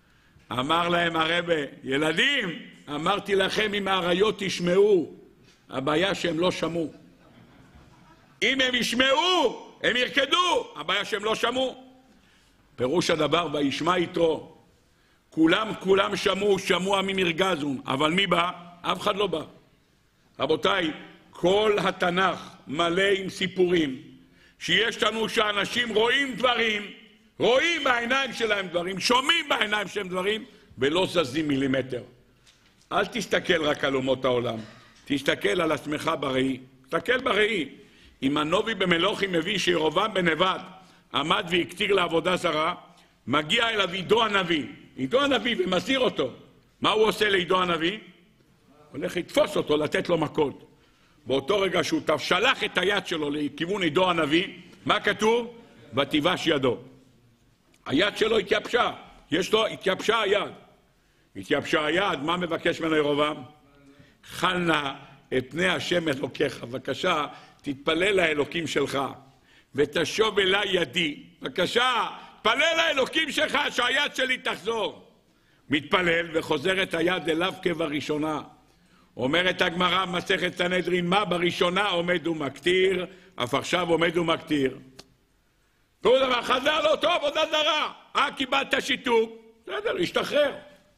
אמר להם הרבה, ילדים, אמרתי לכם אם האריות תשמעו, הבעיה שהם לא שמעו. אם הם ישמעו, הם ירקדו, הבעיה שהם לא שמעו. פירוש הדבר, וישמע יתרו. כולם, כולם שמעו, שמעו עמים ירגזון, אבל מי בא? אף אחד לא בא. רבותיי, כל התנ"ך מלא עם סיפורים, שיש לנו שאנשים רואים דברים, רואים בעיניים שלהם דברים, שומעים בעיניים שלהם דברים, ולא זזים מילימטר. אל תסתכל רק על אומות העולם, תסתכל על עצמך בראי, תסתכל בראי. אם הנובי במלוכים מביא שירובעם בן נבט עמד והקטיר לעבודה זרה, מגיע אליו עידו הנביא, עידו הנביא ומזהיר אותו. מה הוא עושה לעידו הנביא? הולך לתפוס אותו, לתת לו מכות. באותו רגע שהוא שלח את היד שלו לכיוון עידו הנביא, מה כתוב? ותיבש ידו. היד שלו התייבשה, יש לו, התייבשה היד. התייבשה היד, מה מבקש ממנו ירובעם? חל נא את פני השם אלוקיך, בבקשה, תתפלל לאלוקים שלך, ותשוב אליי ידי, בבקשה, תפלל לאלוקים שלך שהיד שלי תחזור. מתפלל וחוזר את היד אליו כבראשונה. אומרת הגמרא במסכת סנהדרין, מה בראשונה עומד ומקטיר, אף עכשיו עומד ומקטיר. תראו דבר, חזר לו טוב, עבודה זרה. אה, קיבלת שיתוק, בסדר, השתחרר.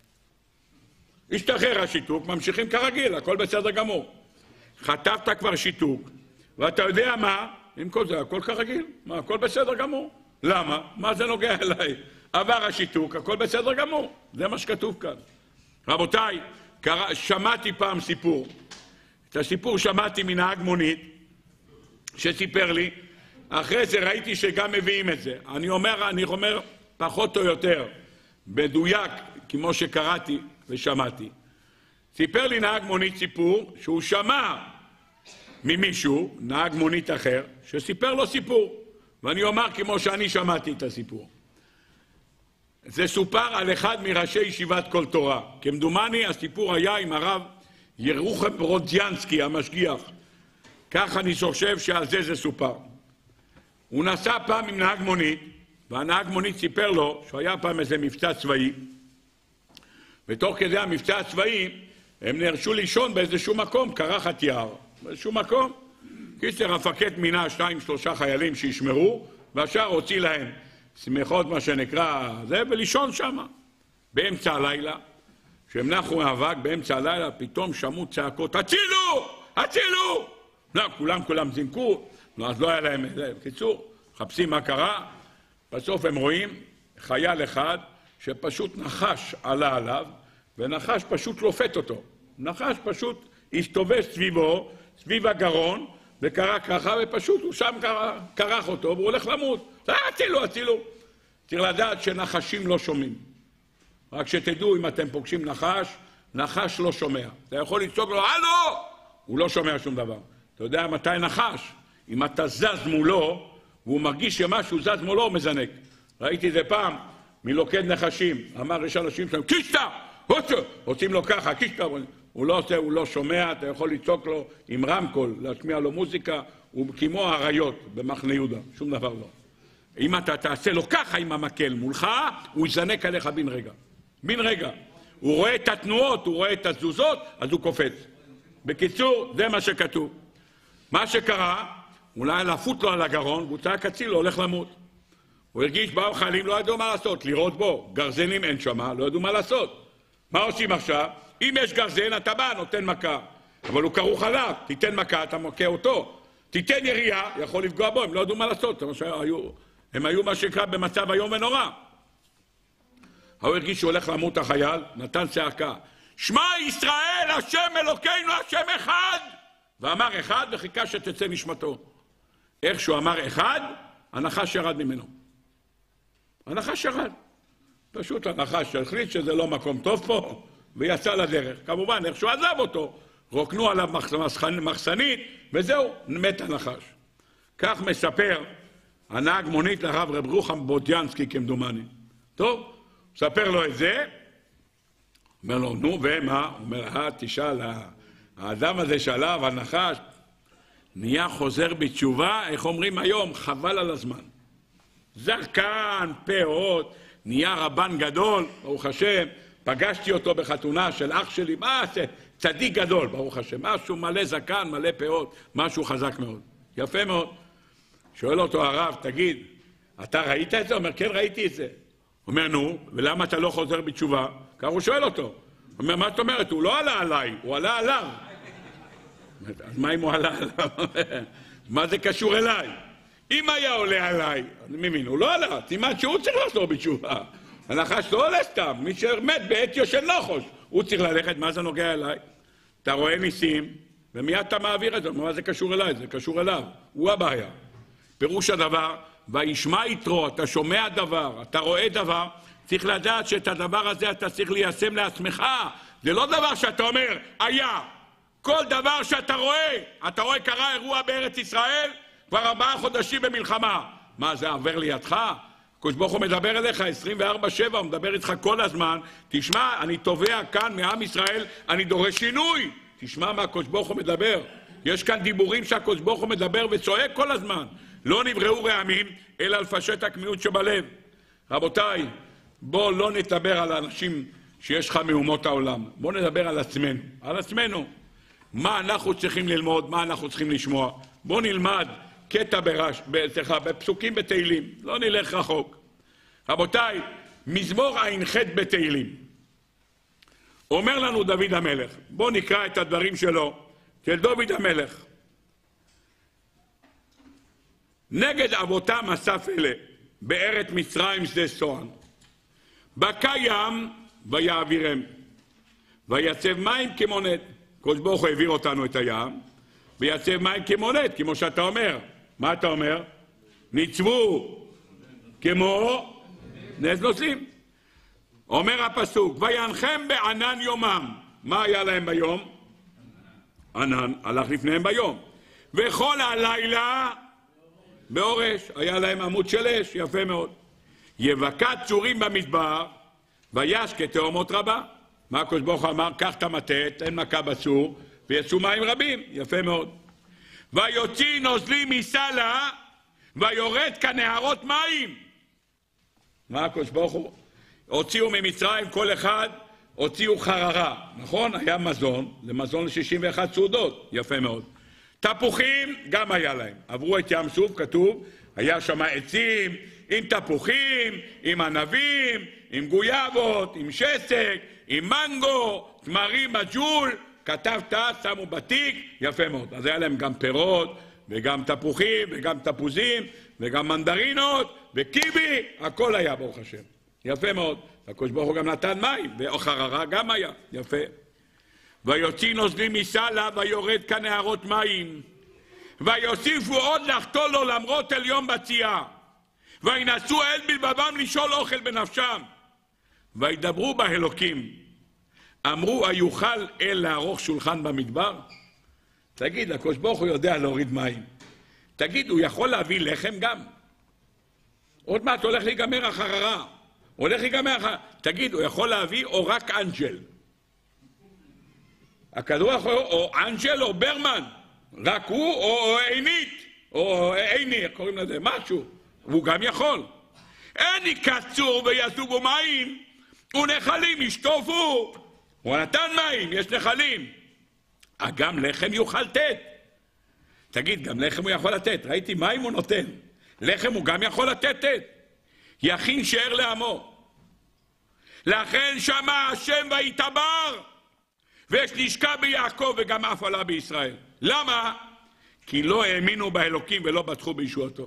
השתחרר השיתוק, ממשיכים כרגיל, הכל בסדר גמור. חטפת כבר שיתוק, ואתה יודע מה? עם כל זה, הכל כרגיל, מה, הכל בסדר גמור. למה? מה זה נוגע אליי? עבר השיתוק, הכל בסדר גמור. זה מה שכתוב כאן. רבותיי, קרא, שמעתי פעם סיפור. את הסיפור שמעתי מנהג מונית, שסיפר לי, אחרי זה ראיתי שגם מביאים את זה. אני אומר, אני אומר פחות או יותר, בדויק, כמו שקראתי ושמעתי. סיפר לי נהג מונית סיפור, שהוא שמע ממישהו, נהג מונית אחר, שסיפר לו סיפור. ואני אומר כמו שאני שמעתי את הסיפור. זה סופר על אחד מראשי ישיבת כל תורה. כמדומני הסיפור היה עם הרב ירוחם ברודזיאנסקי, המשגיח. כך אני חושב שעל זה זה סופר. הוא נסע פעם עם נהג מונית, והנהג מונית סיפר לו שהיה פעם איזה מבצע צבאי, ותוך כדי המבצע הצבאי הם נרשו לישון באיזשהו מקום, קרחת יער, באיזשהו מקום. קיצר המפקד מינה שתיים שלושה חיילים שישמרו, והשאר הוציא להם שמחות מה שנקרא זה, ולישון שם. באמצע הלילה, כשהם נחו מאבק, באמצע הלילה פתאום שמעו צעקות, הצילו! הצילו! לא, כולם כולם זינקו, לא, אז לא היה להם זה. בקיצור, חפשים מה קרה, בסוף הם רואים חייל אחד שפשוט נחש עלה עליו, ונחש פשוט לופת אותו. נחש פשוט הסתובב סביבו, סביב הגרון, וקרה ככה, ופשוט הוא שם קרח אותו, והוא הולך למות. הצילו, הצילו. צריך לדעת שנחשים לא שומעים. רק שתדעו, אם אתם פוגשים נחש, נחש לא שומע. אתה יכול לצעוק לו, הלו! הוא לא שומע שום דבר. אתה יודע מתי נחש? אם אתה זז מולו, והוא מרגיש שמשהו זז מולו, הוא מזנק. ראיתי זה פעם, מלוקד נחשים. אמר, יש אנשים שלהם, קישטה! רוצים לו ככה, קישטה! הוא לא עושה, הוא לא שומע, אתה יכול לצעוק לו עם רמקול, להשמיע לו מוזיקה, הוא כמו האריות במחנה יהודה, שום דבר לא. אם אתה תעשה לו ככה עם המקל מולך, הוא יזנק עליך בן רגע. בן רגע. הוא רואה את התנועות, הוא רואה את התזוזות, אז הוא קופץ. בקיצור, זה מה שכתוב. מה שקרה, אולי לפות לו על הגרון, והוא צעק הצילו, הולך למות. הוא הרגיש, באו חיילים, לא ידעו מה לעשות, לראות בו. גרזנים אין שמה, לא ידעו מה לעשות. מה עושים עכשיו? אם יש גרזן, אתה בא, נותן מכה. אבל הוא כרוך עליו, תיתן מכה, אתה מכה אותו. תיתן ירייה, יכול לפגוע בו, הם לא ידעו מה לעשות. הם היו מה שקרה במצב היום ונורא. הוא הרגיש שהוא הולך למות החייל, נתן צעקה. שמע ישראל, השם אלוקינו, השם אחד! ואמר אחד וחיכה שתצא נשמתו. איך שהוא אמר אחד, הנחש ירד ממנו. הנחש ירד. פשוט הנחש שהחליט שזה לא מקום טוב פה, ויצא לדרך. כמובן, איך שהוא עזב אותו, רוקנו עליו מחסנית, וזהו, מת הנחש. כך מספר הנהג מונית לרב רב רוחם ברודזיאנסקי כמדומני. טוב, מספר לו את זה, אומר לו, נו, ומה? הוא אומר, אה, תשאל, האדם הזה שעליו, הנחש, נהיה חוזר בתשובה, איך אומרים היום, חבל על הזמן. זרקן, פאות, נהיה רבן גדול, ברוך השם, פגשתי אותו בחתונה של אח שלי, מה זה? צדיק גדול, ברוך השם, משהו מלא זקן, מלא פאות, משהו חזק מאוד, יפה מאוד. שואל אותו הרב, תגיד, אתה ראית את זה? אומר, כן, ראיתי את זה. אומר, נו, ולמה אתה לא חוזר בתשובה? כך הוא שואל אותו. אומר, מה זאת אומרת? הוא לא עלה עליי, הוא עלה עליו. אז מה אם הוא עלה עליו? מה זה קשור אליי? אם היה עולה עליי, אני מבין, הוא לא עלה, תימן שהוא צריך לחזור בתשובה. הנחש לא עולה סתם, מי שמת בעת יושן נחוש, הוא צריך ללכת, מה זה נוגע אליי? אתה רואה ניסים, ומיד אתה מעביר את זה, מה זה קשור אליי? זה קשור אליו, הוא הבעיה. פירוש הדבר, וישמע יתרו, אתה שומע דבר, אתה רואה דבר, צריך לדעת שאת הדבר הזה אתה צריך ליישם לעצמך. זה לא דבר שאתה אומר, היה. כל דבר שאתה רואה, אתה רואה קרה אירוע בארץ ישראל, כבר ארבעה חודשים במלחמה. מה, זה עובר לידך? הקדוש ברוך הוא מדבר אליך עשרים וארבע שבע, הוא מדבר איתך כל הזמן. תשמע, אני תובע כאן מעם ישראל, אני דורש שינוי. תשמע מה הקדוש ברוך הוא מדבר. יש כאן דיבורים שהקדוש ברוך הוא מדבר וצועק כל הזמן. לא נבראו רעמים, אלא לפשט הקמיעות שבלב. רבותיי, בוא לא נדבר על האנשים שיש לך מאומות העולם. בוא נדבר על עצמנו. על עצמנו. מה אנחנו צריכים ללמוד, מה אנחנו צריכים לשמוע. בוא נלמד קטע ברש, סליחה, בפסוקים בתהילים. לא נלך רחוק. רבותיי, מזמור ע"ח בתהילים. אומר לנו דוד המלך. בוא נקרא את הדברים שלו, של דוד המלך. נגד אבותם אסף אלה, בארץ מצרים שדה סוהן. בקע ים ויעבירם, ויצב מים כמו נד. הקדוש ברוך הוא העביר אותנו את הים, ויצב מים כמו נד, כמו שאתה אומר. מה אתה אומר? ניצבו כמו נד נוסעים. אומר הפסוק, וינחם בענן יומם. מה היה להם ביום? ענן, הלך לפניהם ביום. וכל הלילה באורש, היה להם עמוד של אש, יפה מאוד. יבקע צורים במדבר, ויש כתהומות רבה. מה הקדוש ברוך הוא אמר? קח את המטה, תן מכה בצור, ויצאו מים רבים, יפה מאוד. ויוציא נוזלים מסלע, ויורד כנהרות מים. מה הקדוש ברוך הוא? הוציאו ממצרים כל אחד, הוציאו חררה, נכון? היה מזון, למזון ל-שישים ואחת סעודות, יפה מאוד. תפוחים גם היה להם. עברו את ים סוף, כתוב, היה שם עצים עם תפוחים, עם ענבים, עם גויאבות, עם שסק, עם מנגו, תמרים מג'ול, כתבת, שמו בתיק, יפה מאוד. אז היה להם גם פירות, וגם תפוחים, וגם תפוזים, וגם מנדרינות, וקיבי, הכל היה ברוך השם. יפה מאוד. הקדוש ברוך הוא גם נתן מים, וחררה גם היה, יפה. ויוציא נוזלים מסלע, ויורד כנהרות מים. ויוסיפו עוד לחטוא לו למרות אל יום בצייה. וינסו אל בלבבם לשאול אוכל בנפשם. וידברו באלוקים. אמרו, היוכל אל לערוך שולחן במדבר? תגיד, הקדוש ברוך הוא יודע להוריד מים. תגיד, הוא יכול להביא לחם גם? עוד מעט הולך להיגמר החררה. הולך להיגמר החררה. תגיד, הוא יכול להביא או רק אנג'ל? הכדור יכול, או אנג'ל או ברמן. רק הוא או עינית. או עיני, קוראים לזה, משהו. והוא גם יכול. אין יקצור ויסובו מים, ונחלים ישטופו. הוא נתן מים, יש נחלים. גם לחם יוכל לתת. תגיד, גם לחם הוא יכול לתת. ראיתי מים הוא נותן. לחם הוא גם יכול לתת. יכין שאר לעמו. לכן שמע השם ויתבר, ויש נשקע ביעקב וגם אף עלה בישראל. למה? כי לא האמינו באלוקים ולא בטחו בישועתו.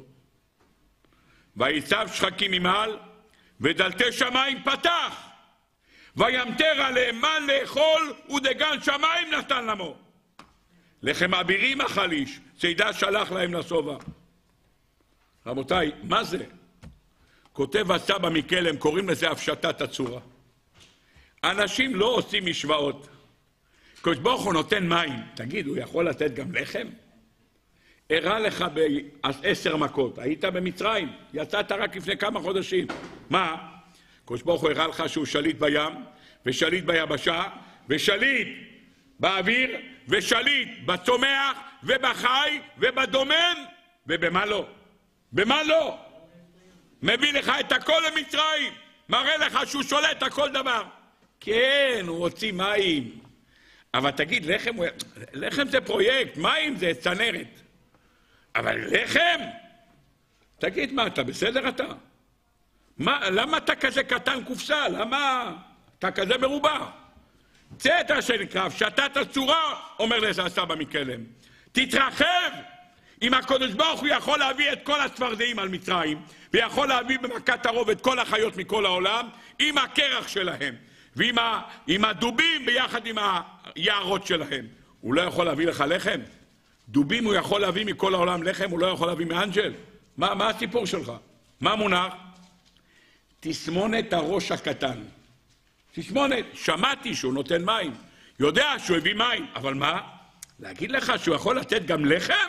ויצב שחקים ממעל, ודלתי שמיים פתח, וימטר עליהם מן לאכול, ודגן שמיים נתן למו. לחם אבירים אכל איש, צידה שלח להם לשובע. רבותיי, מה זה? כותב הסבא מקלם, קוראים לזה הפשטת הצורה. אנשים לא עושים משוואות. הקדוש ברוך הוא נותן מים. תגיד, הוא יכול לתת גם לחם? הראה לך בעשר מכות, היית במצרים, יצאת רק לפני כמה חודשים. מה? הקדוש ברוך הוא הראה לך שהוא שליט בים, ושליט ביבשה, ושליט באוויר, ושליט בצומח, ובחי, ובדומם, ובמה לא? במה לא? מביא לך את הכל למצרים, מראה לך שהוא שולט על כל דבר. כן, הוא הוציא מים. אבל תגיד, לחם, לחם זה פרויקט, מים זה צנרת. אבל לחם? תגיד, מה, אתה בסדר אתה? מה, למה אתה כזה קטן קופסה? למה אתה כזה מרובע? צא את שנקרא, שתת הצורה, אומר לזה הסבא מקלם. תתרחב! אם הקדוש ברוך הוא יכול להביא את כל הצפרדעים על מצרים, ויכול להביא במכת הרוב את כל החיות מכל העולם, עם הקרח שלהם, ועם ה, עם הדובים ביחד עם היערות שלהם. הוא לא יכול להביא לך לחם? דובים הוא יכול להביא מכל העולם לחם, הוא לא יכול להביא מאנג'ל? מה, מה הסיפור שלך? מה מונח? תסמונת הראש הקטן. תסמונת, שמעתי שהוא נותן מים, יודע שהוא הביא מים, אבל מה? להגיד לך שהוא יכול לתת גם לחם?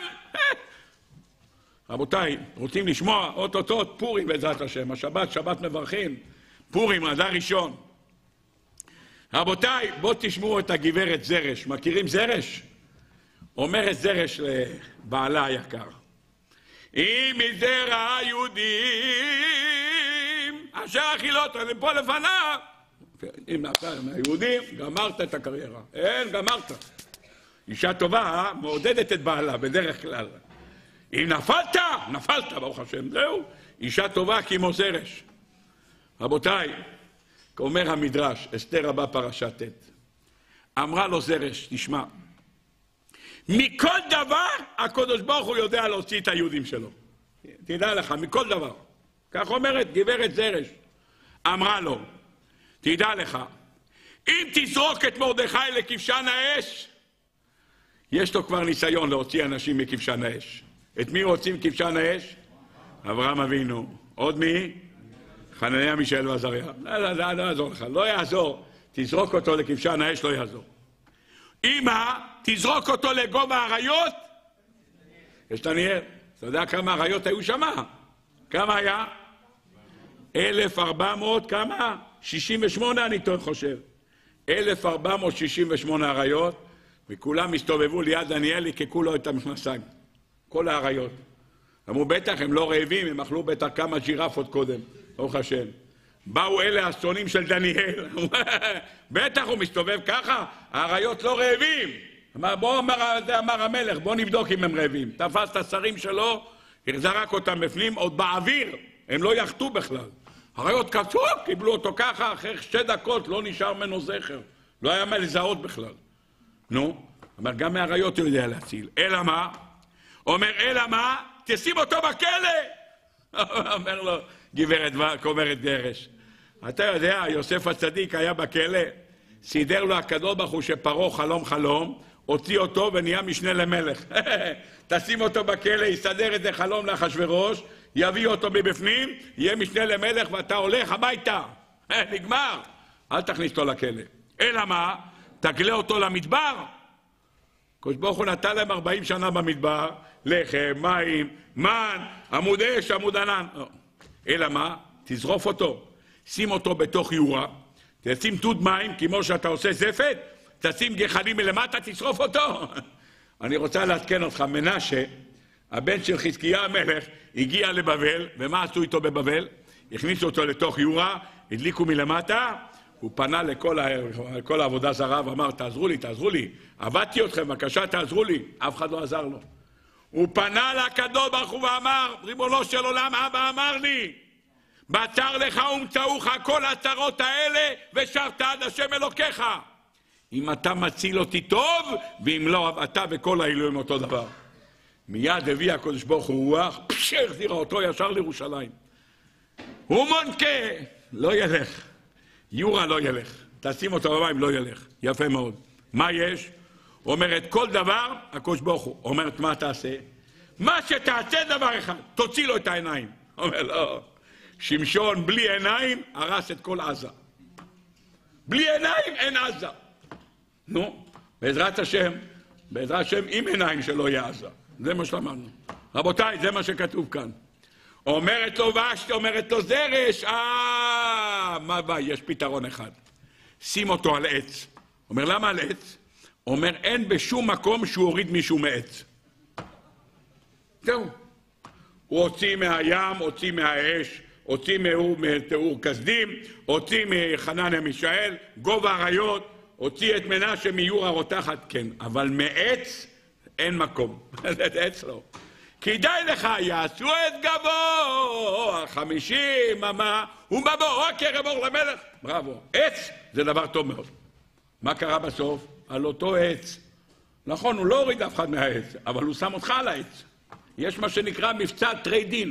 רבותיי, רוצים לשמוע אוטוטוט פורים בעזרת השם, השבת, שבת מברכים, פורים, אדר ראשון. רבותיי, בואו תשמעו את הגברת זרש. מכירים זרש? אומרת זרש לבעלה היקר, אם מזרע היהודים אשר החילות הם פה לפניו, אם נפל מהיהודים, גמרת את הקריירה. אין, גמרת. אישה טובה מעודדת את בעלה בדרך כלל. אם נפלת, נפלת, ברוך השם, זהו. אישה טובה כמו זרש. רבותיי, אומר המדרש, אסתר רבה פרשת ט', אמרה לו זרש, תשמע, מכל דבר הקדוש ברוך הוא יודע להוציא את היהודים שלו. תדע לך, מכל דבר. כך אומרת גברת זרש. אמרה לו, תדע לך, אם תזרוק את מרדכי לכבשן האש, יש לו כבר ניסיון להוציא אנשים מכבשן האש. את מי רוצים כבשן האש? אברהם אבינו. עוד מי? חנניה, מישאל ועזריה. לא, לא, לא, לא יעזור לך, לא יעזור. תזרוק אותו לכבשן האש, לא יעזור. אמא, תזרוק אותו לגובה האריות. יש דניאל. אתה יודע כמה האריות היו שמה? כמה היה? אלף ארבע מאות, כמה? שישים ושמונה אני חושב. אלף ארבע מאות שישים ושמונה אריות, וכולם הסתובבו ליד דניאל, יקקו לו את המכנסיים. כל האריות. אמרו, בטח, הם לא רעבים, הם אכלו בטח כמה ג'ירפות קודם. ברוך השם. באו אלה השונאים של דניאל. בטח הוא מסתובב ככה, האריות לא רעבים. בוא, אמר, זה אמר המלך, בוא נבדוק אם הם רעבים. תפס את השרים שלו, זרק אותם בפנים, עוד באוויר. הם לא יחתו בכלל. האריות קצו, קיבלו אותו ככה, אחרי שתי דקות לא נשאר ממנו זכר. לא היה מה לזהות בכלל. נו, אבל גם מהאריות הוא יודע להציל. אלא מה? אומר, אלא מה? תשים אותו בכלא. אומר לו, גברת, אומרת גרש. אתה יודע, יוסף הצדיק היה בכלא, סידר לו הקדוש ברוך הוא שפרעה חלום חלום, הוציא אותו ונהיה משנה למלך. תשים אותו בכלא, יסדר את זה חלום לאחשוורוש, יביא אותו מבפנים, יהיה משנה למלך ואתה הולך הביתה. נגמר. אל תכניס אותו לכלא. אלא מה? תגלה אותו למדבר. הקדוש ברוך הוא נתן להם ארבעים שנה במדבר, לחם, מים, מן, עמוד אש, עמוד ענן. אלא מה? תזרוף אותו. שים אותו בתוך יורה, תשים תות מים, כמו שאתה עושה זפת, תשים גחלים מלמטה, תשרוף אותו. אני רוצה לעדכן אותך, מנשה, הבן של חזקיה המלך, הגיע לבבל, ומה עשו איתו בבבל? הכניסו אותו לתוך יורה, הדליקו מלמטה, הוא פנה לכל, ה... לכל העבודה זרה ואמר, תעזרו לי, תעזרו לי, עבדתי אתכם, בבקשה תעזרו לי. אף אחד לא עזר לו. הוא פנה לקדוש ברוך הוא ואמר, ריבונו של עולם, אבא אמר לי, בצר לך ומצאוך כל הצרות האלה, ושרת עד השם אלוקיך. אם אתה מציל אותי טוב, ואם לא, אתה וכל האלוהים אותו דבר. מיד הביא הקדוש ברוך הוא רוח, פשך, החזירה אותו ישר לירושלים. הוא מונקה, לא ילך. יורה לא ילך. תשים אותו במים, לא ילך. יפה מאוד. מה יש? אומרת כל דבר, הקדוש ברוך הוא. אומרת מה תעשה? מה שתעשה דבר אחד, תוציא לו את העיניים. אומר לא. שמשון בלי עיניים הרס את כל עזה. בלי עיניים אין עזה. נו, בעזרת השם, בעזרת השם עם עיניים שלא יהיה עזה. זה מה שלמדנו. רבותיי, זה מה שכתוב כאן. אומרת לו ושתי, אומרת לו זרש, אה, מה בא? יש פתרון אחד. שים אותו על עץ. אומר, למה על עץ? אומר, אין בשום מקום שהוא הוריד מישהו מעץ. זהו. הוא הוציא מהים, הוציא מהאש, הוציא מתיאור כסדים, הוציא מחנניה מישאל, גובה אריות, הוציא את מנשה מיור הרותחת, כן, אבל מעץ אין מקום, עץ לא. כדאי לך, יעשו את גבו, חמישים אמה, ומבוא, רק ירב אור למלך. בראבו, עץ זה דבר טוב מאוד. מה קרה בסוף? על אותו עץ. נכון, הוא לא הוריד אף אחד מהעץ, אבל הוא שם אותך על העץ. יש מה שנקרא מבצע טריידין.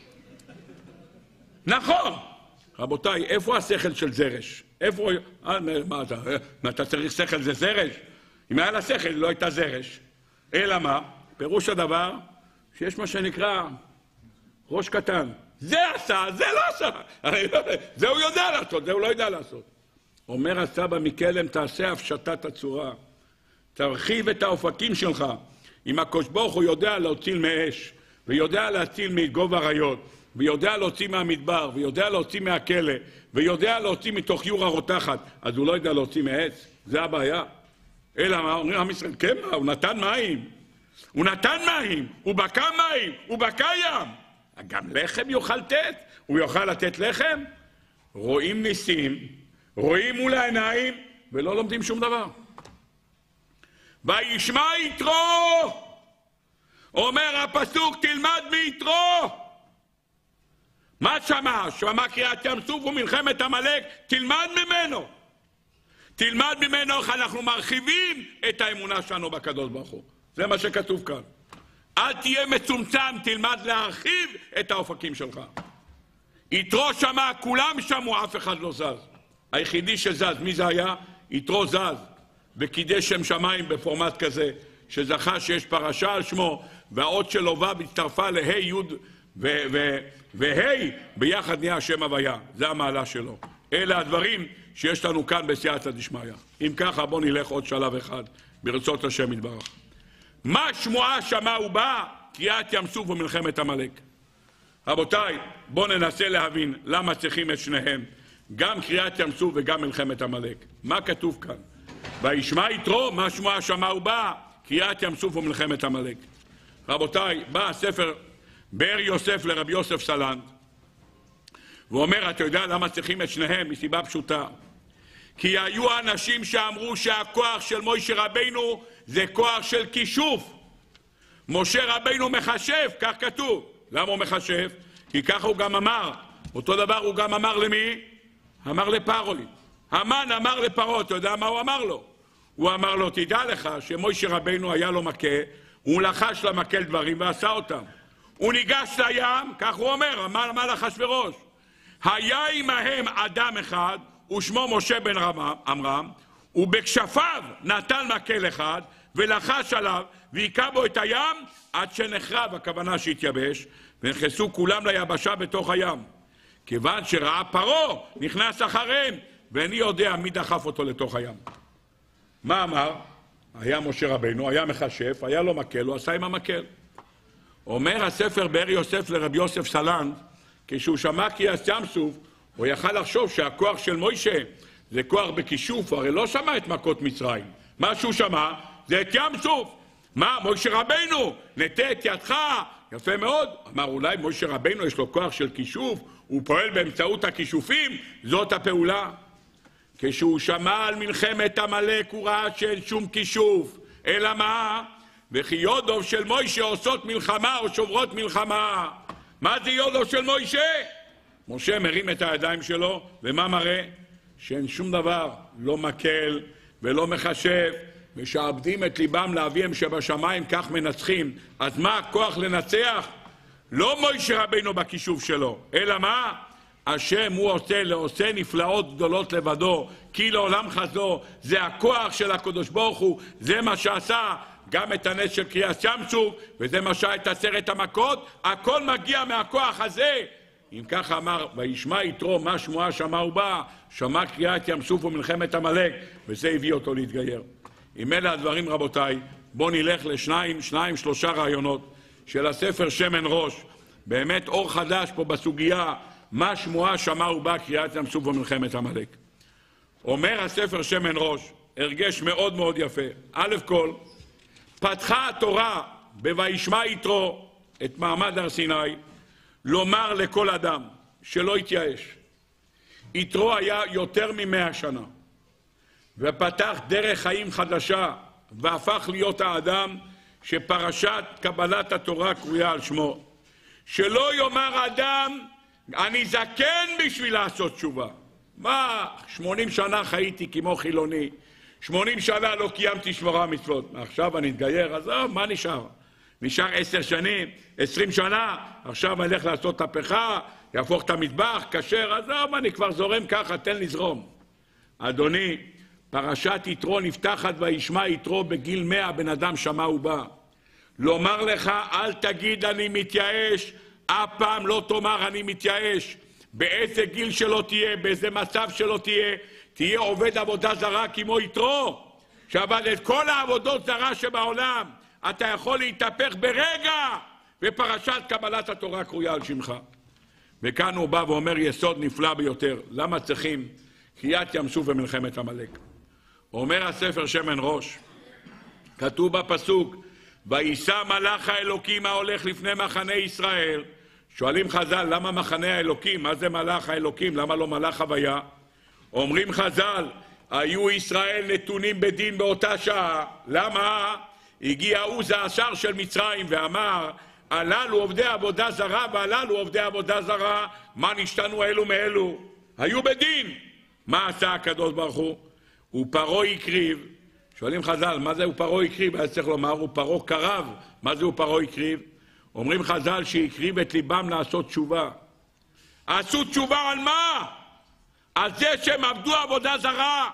נכון. רבותיי, איפה השכל של זרש? איפה... מה אתה? מה אתה צריך שכל זה זרש? אם היה לה שכל, לא הייתה זרש. אלא מה? פירוש הדבר שיש מה שנקרא ראש קטן. זה עשה, זה לא עשה. זה הוא יודע לעשות, זה הוא לא יודע לעשות. אומר הסבא מקלם, תעשה הפשטת הצורה. תרחיב את האופקים שלך. אם הקדוש ברוך הוא יודע להציל מאש, ויודע להציל מגוב אריות, ויודע להוציא מהמדבר, ויודע להוציא מהכלא, ויודע להוציא מתוך יור הרותחת, אז הוא לא יודע להוציא מעץ. זה הבעיה. אלא מה? אומרים עם ישראל, כן, הוא נתן מים. הוא נתן מים, הוא בקע מים, הוא בקע ים. גם לחם יוכל לתת? הוא יוכל לתת לחם? רואים ניסים, רואים מול העיניים, ולא לומדים שום דבר. וישמע יתרו, אומר הפסוק, תלמד מיתרו. מה שמע? שמע קריאת ים סוף ומלחמת עמלק, תלמד ממנו. תלמד ממנו איך אנחנו מרחיבים את האמונה שלנו בקדוש ברוך הוא. זה מה שכתוב כאן. אל תהיה מצומצם, תלמד להרחיב את האופקים שלך. יתרו שמע, כולם שמעו, אף אחד לא זז. היחידי שזז, מי זה היה? יתרו זז, וקידש שם שמיים בפורמט כזה, שזכה שיש פרשה על שמו, והאות של לובב הצטרפה להי יוד והי, ביחד נהיה השם הוויה. זה המעלה שלו. אלה הדברים שיש לנו כאן בסייעתא דשמיא. אם ככה, בוא נלך עוד שלב אחד, ברצות השם יתברך. מה שמועה שמע ובא? קריאת ים סוף ומלחמת עמלק. רבותיי, בואו ננסה להבין למה צריכים את שניהם, גם קריאת ים סוף וגם מלחמת עמלק. מה כתוב כאן? וישמע יתרו, מה שמועה שמע ובא? קריאת ים סוף ומלחמת עמלק. רבותיי, בא הספר באר יוסף לרבי יוסף סלנט, ואומר, אתה יודע למה צריכים את שניהם? מסיבה פשוטה. כי היו אנשים שאמרו שהכוח של משה רבינו זה כוח של כישוף. משה רבינו מחשב, כך כתוב. למה הוא מחשב? כי ככה הוא גם אמר. אותו דבר הוא גם אמר למי? אמר לפרעה. המן אמר לפרעה, אתה יודע מה הוא אמר לו? הוא אמר לו, תדע לך שמשה רבינו היה לו מכה, הוא לחש למקל דברים ועשה אותם. הוא ניגש לים, כך הוא אומר, אמר מלך אחשוורוש. היה עמהם אדם אחד, ושמו משה בן עמרם, ובכשפיו נטל מקל אחד, ולחש עליו, והיכה בו את הים, עד שנחרב, הכוונה שהתייבש, ונכנסו כולם ליבשה בתוך הים. כיוון שראה פרעה, נכנס אחריהם, ואני יודע מי דחף אותו לתוך הים. מה אמר? היה משה רבינו, היה מחשף, היה לו מקל, הוא עשה עם המקל. אומר הספר באר יוסף לרבי יוסף סלנט, כשהוא שמע קריאת ים סוף, הוא יכל לחשוב שהכוח של מוישה זה כוח בכישוף, הוא הרי לא שמע את מכות מצרים. מה שהוא שמע זה את ים סוף. מה? מוישה רבינו, נטה את ידך. יפה מאוד. אמר, אולי מוישה רבינו יש לו כוח של כישוף, הוא פועל באמצעות הכישופים, זאת הפעולה. כשהוא שמע על מלחמת עמלק, הוא ראה שאין שום כישוף. אלא מה? וכי יודו של מוישה עושות מלחמה או שוברות מלחמה. מה זה יודו של מוישה? משה מרים את הידיים שלו, ומה מראה? שאין שום דבר, לא מקל ולא מחשב, משעבדים את ליבם לאביהם שבשמיים, כך מנצחים. אז מה הכוח לנצח? לא מוישה רבינו בכישוף שלו, אלא מה? השם הוא עושה, לעושה נפלאות גדולות לבדו, כי לעולם חזו, זה הכוח של הקדוש ברוך הוא, זה מה שעשה גם את הנס של קריאת ים סוף, וזה מה שהיה את עשרת המכות, הכל מגיע מהכוח הזה. אם ככה אמר, וישמע יתרו, מה שמועה שמע ובא, שמע קריאת ים סוף ומלחמת עמלק, וזה הביא אותו להתגייר. אם אלה הדברים רבותיי, בואו נלך לשניים, שניים, שלושה רעיונות של הספר שמן ראש, באמת אור חדש פה בסוגיה, מה שמועה שמע ובא קריאת ים סוף ומלחמת עמלק. אומר הספר שמן ראש, הרגש מאוד מאוד יפה. א' כל, פתחה התורה בוישמע יתרו את מעמד הר סיני, לומר לכל אדם, שלא התייאש. יתרו היה יותר ממאה שנה, ופתח דרך חיים חדשה, והפך להיות האדם שפרשת קבלת התורה קרויה על שמו. שלא יאמר אדם, אני זקן בשביל לעשות תשובה. מה, שמונים שנה חייתי כמו חילוני, שמונים שנה לא קיימתי שמורה מצוות, עכשיו אני אתגייר, אז לא, מה נשאר? נשאר עשר שנים, עשרים שנה, עכשיו אני אלך לעשות תהפכה, יהפוך את המטבח, כשר, אז לא, אני כבר זורם ככה, תן לזרום. אדוני, פרשת יתרו נפתחת וישמע יתרו בגיל מאה, בן אדם שמע ובא. לומר לך, אל תגיד אני מתייאש, אף פעם לא תאמר אני מתייאש. באיזה גיל שלא תהיה, באיזה מצב שלא תהיה, תהיה עובד עבודה זרה כמו יתרו, שעבד את כל העבודות זרה שבעולם. אתה יכול להתהפך ברגע, ופרשת קבלת התורה קרויה על שמך. וכאן הוא בא ואומר יסוד נפלא ביותר. למה צריכים קריעת ים סוף ומלחמת עמלק? אומר הספר שמן ראש, כתוב בפסוק, ויישא מלאך האלוקים ההולך לפני מחנה ישראל. שואלים חז"ל, למה מחנה האלוקים? מה זה מלאך האלוקים? למה לא מלאך הוויה? אומרים חז"ל, היו ישראל נתונים בדין באותה שעה. למה? הגיע עוז האשר של מצרים ואמר, הללו עובדי עבודה זרה והללו עובדי עבודה זרה, מה נשתנו אלו מאלו? היו בדין. מה עשה הקדוש ברוך הוא? הוא פרעה הקריב. שואלים חז"ל, מה זה הוא פרעה הקריב? היה צריך לומר, הוא פרעה קרב. מה זה הוא פרעה הקריב? אומרים חז"ל שהקריב את ליבם לעשות תשובה. עשו תשובה על מה? על זה שהם עבדו עבודה זרה.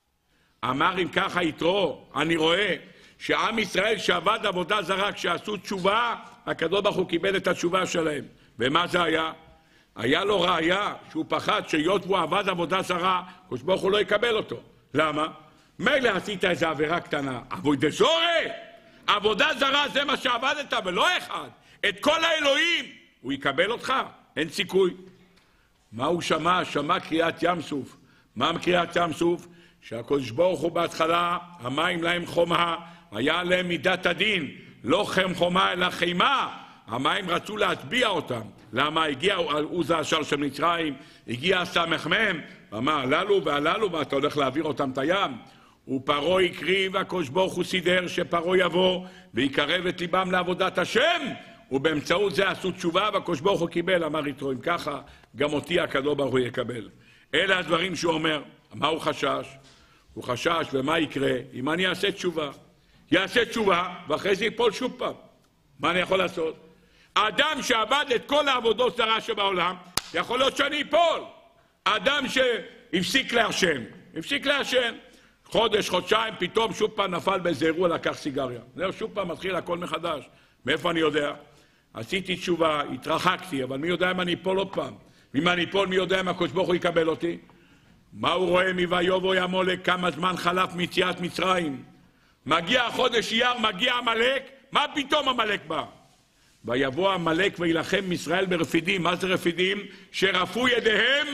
אמר אם ככה יתרו, אני רואה שעם ישראל שעבד עבודה זרה, כשעשו תשובה, הקדוש ברוך הוא קיבל את התשובה שלהם. ומה זה היה? היה לו ראיה שהוא פחד שהיות והוא עבד עבודה זרה, הקדוש ברוך הוא לא יקבל אותו. למה? מילא עשית איזו עבירה קטנה, עבודה זרה, עבודה זרה זה מה שעבדת ולא אחד. את כל האלוהים הוא יקבל אותך, אין סיכוי. מה הוא שמע? שמע קריאת ים סוף. מה קריאת ים סוף? שהקדוש ברוך הוא בהתחלה, המים להם חומה, היה להם מידת הדין, לא חם חומה אלא חימה. המים רצו להטביע אותם. למה? הגיע עוז האשר של מצרים, הגיע סמך מם, ואמר, הללו והללו, ואתה הולך להעביר אותם את הים. ופרעה הקריב, והקדוש ברוך הוא סידר שפרעה יבוא ויקרב את ליבם לעבודת השם, ובאמצעות זה עשו תשובה, והקדוש ברוך הוא קיבל. אמר יתרו, אם ככה, גם אותי הקדוש ברוך הוא יקבל. אלה הדברים שהוא אומר. מה הוא חשש? הוא חשש, ומה יקרה אם אני אעשה תשובה? יעשה תשובה, ואחרי זה ייפול שוב פעם. מה אני יכול לעשות? אדם שעבד את כל העבודות זרה שבעולם, יכול להיות שאני אפול. אדם שהפסיק להשם, הפסיק להשם. חודש, חודשיים, פתאום שוב פעם נפל באיזה אירוע, לקח סיגריה. זהו, שוב פעם מתחיל הכל מחדש. מאיפה אני יודע? עשיתי תשובה, התרחקתי, אבל מי יודע אם אני אפול עוד פעם? אם אני אפול, מי יודע אם הקדוש ברוך הוא יקבל אותי? מה הוא רואה מויבוא עמלק? כמה זמן חלף מיציאת מצרים? מגיע החודש אייר, מגיע עמלק, מה פתאום עמלק בא? ויבוא עמלק וילחם ישראל ברפידים. מה זה רפידים? שרפו ידיהם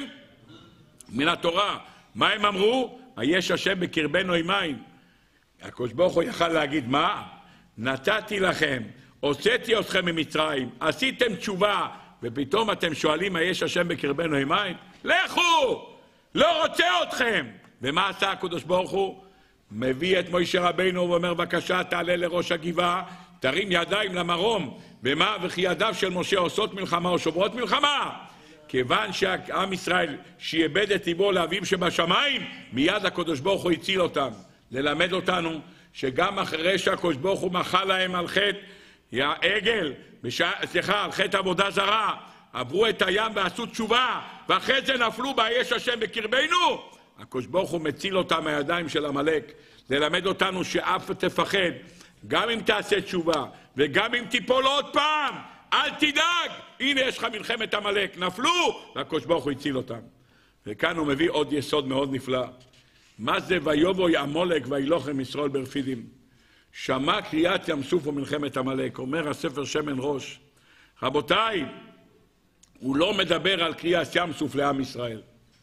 מן התורה. מה הם אמרו? היש השם בקרבנו עמיים. הקדוש ברוך הוא יכל להגיד מה? נתתי לכם, הוצאתי אתכם ממצרים, עשיתם תשובה, ופתאום אתם שואלים היש השם בקרבנו עמיים? לכו! לא רוצה אתכם. ומה עשה הקדוש ברוך הוא? מביא את משה רבינו ואומר, בבקשה תעלה לראש הגבעה, תרים ידיים למרום. ומה? וכי ידיו של משה עושות מלחמה או שוברות מלחמה? כיוון שעם ישראל שיאבד את ליבו לאביו שבשמיים, מיד הקדוש ברוך הוא הציל אותם. ללמד אותנו שגם אחרי שהקדוש ברוך הוא מחל להם על חטא העגל, סליחה, על חטא עבודה זרה, עברו את הים ועשו תשובה, ואחרי זה נפלו ביש השם בקרבנו, הקדוש ברוך הוא מציל אותם מהידיים של עמלק. ללמד אותנו שאף תפחד, גם אם תעשה תשובה וגם אם תיפול עוד פעם, אל תדאג, הנה יש לך מלחמת עמלק, נפלו, והקדוש ברוך הוא הציל אותם. וכאן הוא מביא עוד יסוד מאוד נפלא. מה זה ויבוא עמלק וילחם ישראל ברפידים? שמע קריאת ים סוף ומלחמת עמלק. אומר הספר שמן ראש, רבותיי, הוא לא מדבר על קריאת ים סוף לעם ישראל.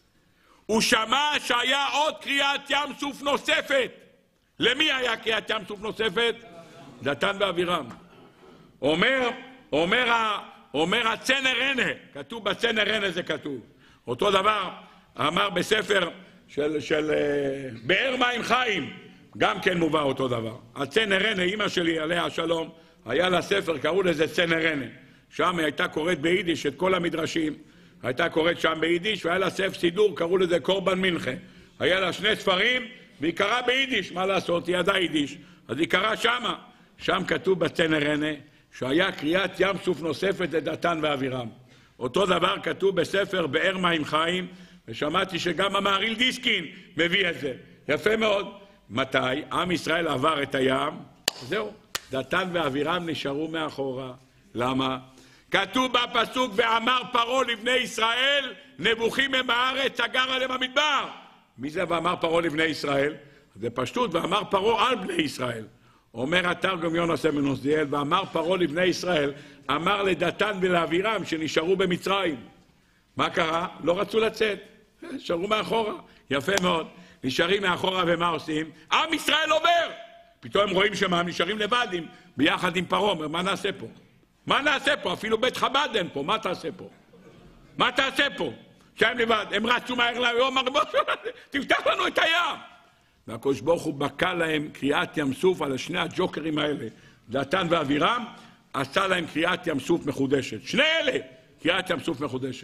הוא שמע שהיה עוד קריאת ים סוף נוספת. למי היה קריאת ים סוף נוספת? דתן ואבירם. אומר, אומר אומר הצנר רנה, כתוב בצנר רנה זה כתוב. אותו דבר אמר בספר של, של uh, באר מים חיים, גם כן מובא אותו דבר. הצנר רנה, אמא שלי עליה השלום, היה לה ספר, קראו לזה צנר רנה. שם היא הייתה קוראת ביידיש את כל המדרשים, הייתה קוראת שם ביידיש, והיה לה ספר סידור, קראו לזה קורבן מנחה. היה לה שני ספרים, והיא קראה ביידיש, מה לעשות, היא ידעה יידיש. אז היא קראה שמה. שם כתוב בצנר רנה, שהיה קריאת ים סוף נוספת לדתן ואבירם. אותו דבר כתוב בספר באר מים חיים, ושמעתי שגם המהרי"ל דיסקין מביא את זה. יפה מאוד. מתי? עם ישראל עבר את הים, זהו. דתן ואבירם נשארו מאחורה. למה? כתוב בפסוק, ואמר פרעה לבני ישראל, נבוכים הם הארץ, סגר עליהם המדבר. מי זה ואמר פרעה לבני ישראל? זה פשטות, ואמר פרעה על בני ישראל. אומר התרגום יונס בן עוזיאל, ואמר פרעה לבני ישראל, אמר לדתן ולאבירם שנשארו במצרים. מה קרה? לא רצו לצאת, נשארו מאחורה. יפה מאוד. נשארים מאחורה ומה עושים? עם ישראל עובר! פתאום הם רואים שמה, הם נשארים לבדים, ביחד עם פרעה. אומר, מה נעשה פה? מה נעשה פה? אפילו בית חב"ד אין פה, מה תעשה פה? מה תעשה פה? שהם לבד, הם רצו מהר ליום, תפתח לנו את הים! והקדוש ברוך הוא בקע להם קריאת ים סוף על שני הג'וקרים האלה, דתן ואבירם, עשה להם קריאת ים סוף מחודשת. שני אלה, קריאת ים סוף מחודשת.